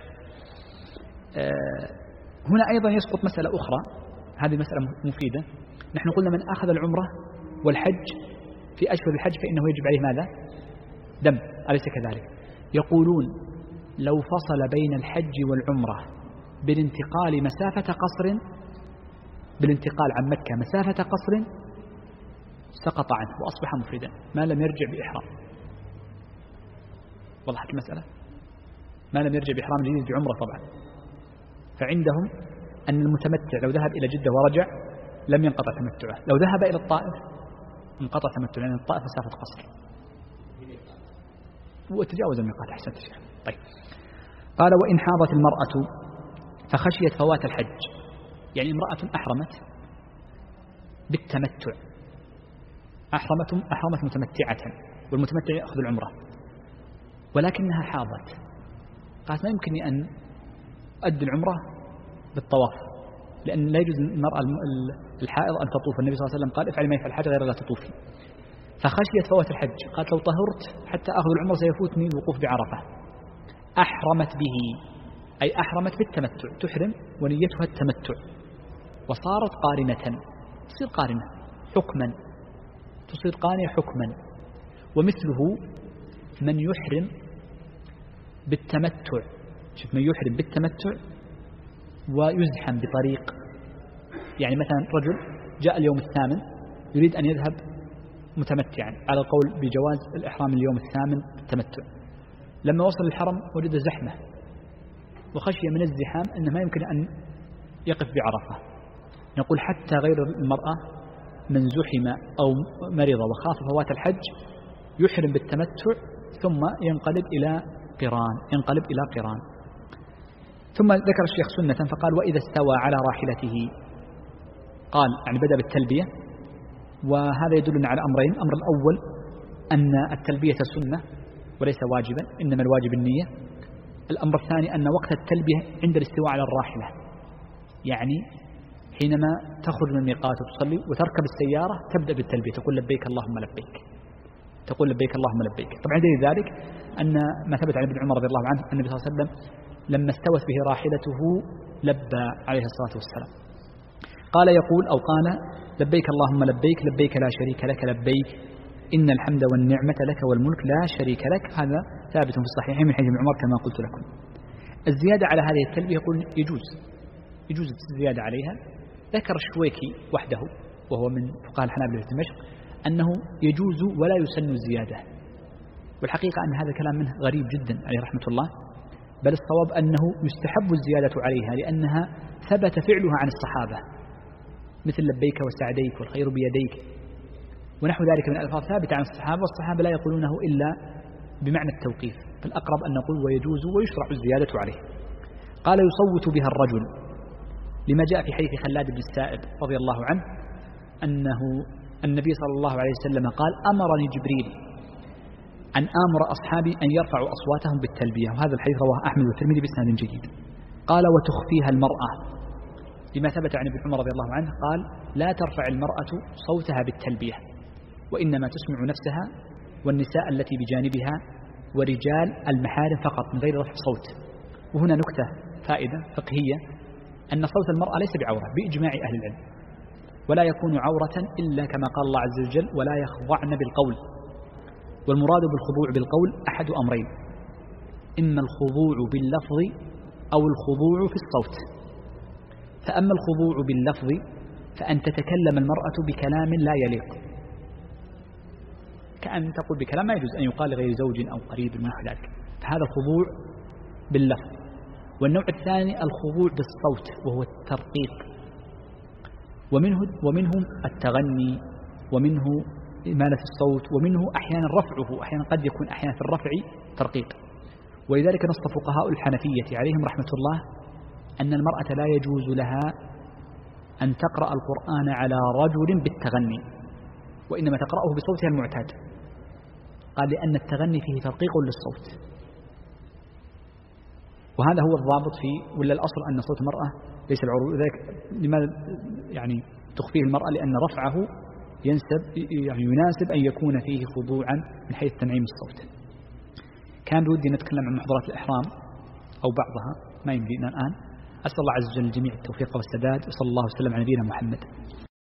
هنا أيضا يسقط مسألة أخرى، هذه مسألة مفيدة. نحن قلنا من أخذ العمرة والحج في أشهر الحج فإنه يجب عليه ماذا؟ دم، أليس كذلك؟ يقولون لو فصل بين الحج والعمرة بالانتقال مسافة قصر بالانتقال عن مكة مسافة قصر سقط عنه وأصبح مفردا ما لم يرجع بإحرام. وضحت المسألة؟ ما لم يرجع بإحرام جديد بعمرة طبعا. فعندهم أن المتمتع لو ذهب إلى جدة ورجع لم ينقطع تمتعه، لو ذهب إلى الطائف انقطع تمتعه لأن الطائف مسافة قصر وتجاوز الميقات. أحسنت الشيخ. طيب قال وإن حاضت المرأة فخشيت فوات الحج، يعني امرأة أحرمت بالتمتع، أحرمت أحرمت متمتعة والمتمتع يأخذ العمرة ولكنها حاضت، قالت ما يمكنني أن أؤدي العمرة بالطواف لأن لا يجوز المرأة الحائض أن تطوف، النبي صلى الله عليه وسلم قال افعلي ما يفعل الحج غير لا تطوفي. فخشيت فوات الحج، قالت لو طهرت حتى أخذ العمرة سيفوتني الوقوف بعرفة. أحرمت به أي أحرمت بالتمتع، تحرم ونيتها التمتع وصارت قارنة، تصير قارنة حكما، تصير قارنة حكما. ومثله من يحرم بالتمتع، شوف من يحرم بالتمتع ويزحم بطريق، يعني مثلا رجل جاء اليوم الثامن يريد أن يذهب متمتعا على القول بجواز الإحرام اليوم الثامن بالتمتع، لما وصل الحرم وجد زحمة وخشي من الزحام أنه ما يمكن أن يقف بعرفة، نقول حتى غير المرأة من زحم أو مرض وخاف فوات الحج يحرم بالتمتع ثم ينقلب إلى قران ينقلب إلى قران. ثم ذكر الشيخ سنة فقال وإذا استوى على راحلته، قال يعني بدأ بالتلبية، وهذا يدلنا على أمرين. الأمر الأول أن التلبية سنة وليس واجبا، إنما الواجب النية. الأمر الثاني أن وقت التلبية عند الاستواء على الراحلة، يعني حينما تخرج من الميقات وتصلي وتركب السيارة تبدأ بالتلبية، تقول لبيك اللهم لبيك، تقول لبيك اللهم لبيك. طبعا دليل ذلك أن ما ثبت عن ابن عمر رضي الله عنه أن النبي صلى الله عليه وسلم لما استوت به راحلته لبى عليه الصلاة والسلام، قال يقول أو قال لبيك اللهم لبيك لبيك لا شريك لك لبيك إن الحمد والنعمة لك والملك لا شريك لك. هذا ثابت في الصحيحين من حديث ابن عمر كما قلت لكم. الزيادة على هذه التلبية يقول يجوز يجوز الزيادة عليها. ذكر الشويكي وحده وهو من فقهاء الحنابلة في دمشق أنه يجوز ولا يسن الزيادة، والحقيقة أن هذا الكلام منه غريب جدا عليه رحمة الله، بل الصواب أنه يستحب الزيادة عليها لأنها ثبت فعلها عن الصحابة، مثل لبيك وسعديك والخير بيديك ونحو ذلك من الألفاظ ثابتة عن الصحابة، والصحابة لا يقولونه إلا بمعنى التوقيف، فالأقرب أن نقول ويجوز ويشرع الزيادة عليه. قال يصوت بها الرجل لما جاء في حديث خلاد بن السائب رضي الله عنه أنه النبي صلى الله عليه وسلم قال أمرني جبريل أن آمر أصحابي أن يرفعوا أصواتهم بالتلبية، وهذا الحديث رواه أحمد والترمذي بإسناد جيد. قال وتخفيها المرأة لما ثبت عن ابن عمر رضي الله عنه قال لا ترفع المرأة صوتها بالتلبية وإنما تسمع نفسها والنساء التي بجانبها ورجال المحارم فقط من غير رفع صوت. وهنا نكتة فائدة فقهية أن صوت المرأة ليس بعورة بإجماع أهل العلم، ولا يكون عورة إلا كما قال الله عز وجل ولا يخضعن بالقول. والمراد بالخضوع بالقول أحد أمرين، إما الخضوع باللفظ أو الخضوع في الصوت. فأما الخضوع باللفظ فأن تتكلم المرأة بكلام لا يليق، كأن تقول بكلام ما يجوز أن يقال لغير زوج أو قريب ونحو ذلك، فهذا الخضوع باللفظ. والنوع الثاني الخضوع بالصوت وهو الترقيق، ومنه ومنهم التغني ومنه إمالة الصوت ومنه أحيانا رفعه، أحيانا قد يكون أحيانا في الرفع ترقيق. ولذلك نص فقهاء الحنفية عليهم رحمة الله أن المرأة لا يجوز لها أن تقرأ القرآن على رجل بالتغني، وإنما تقرأه بصوتها المعتاد. قال لأن التغني فيه ترقيق للصوت، وهذا هو الضابط في ولا الأصل أن صوت المرأة ليس العروض. ذلك لماذا يعني تخفيه المرأة؟ لأن رفعه ينسب يعني يناسب أن يكون فيه خضوعا من حيث تنعيم الصوت. كان ودي نتكلم عن محظورات الإحرام أو بعضها، ما يمدينا الآن. أسأل الله عز وجل الجميع التوفيق والسداد، وصلى الله وسلم على نبينا محمد.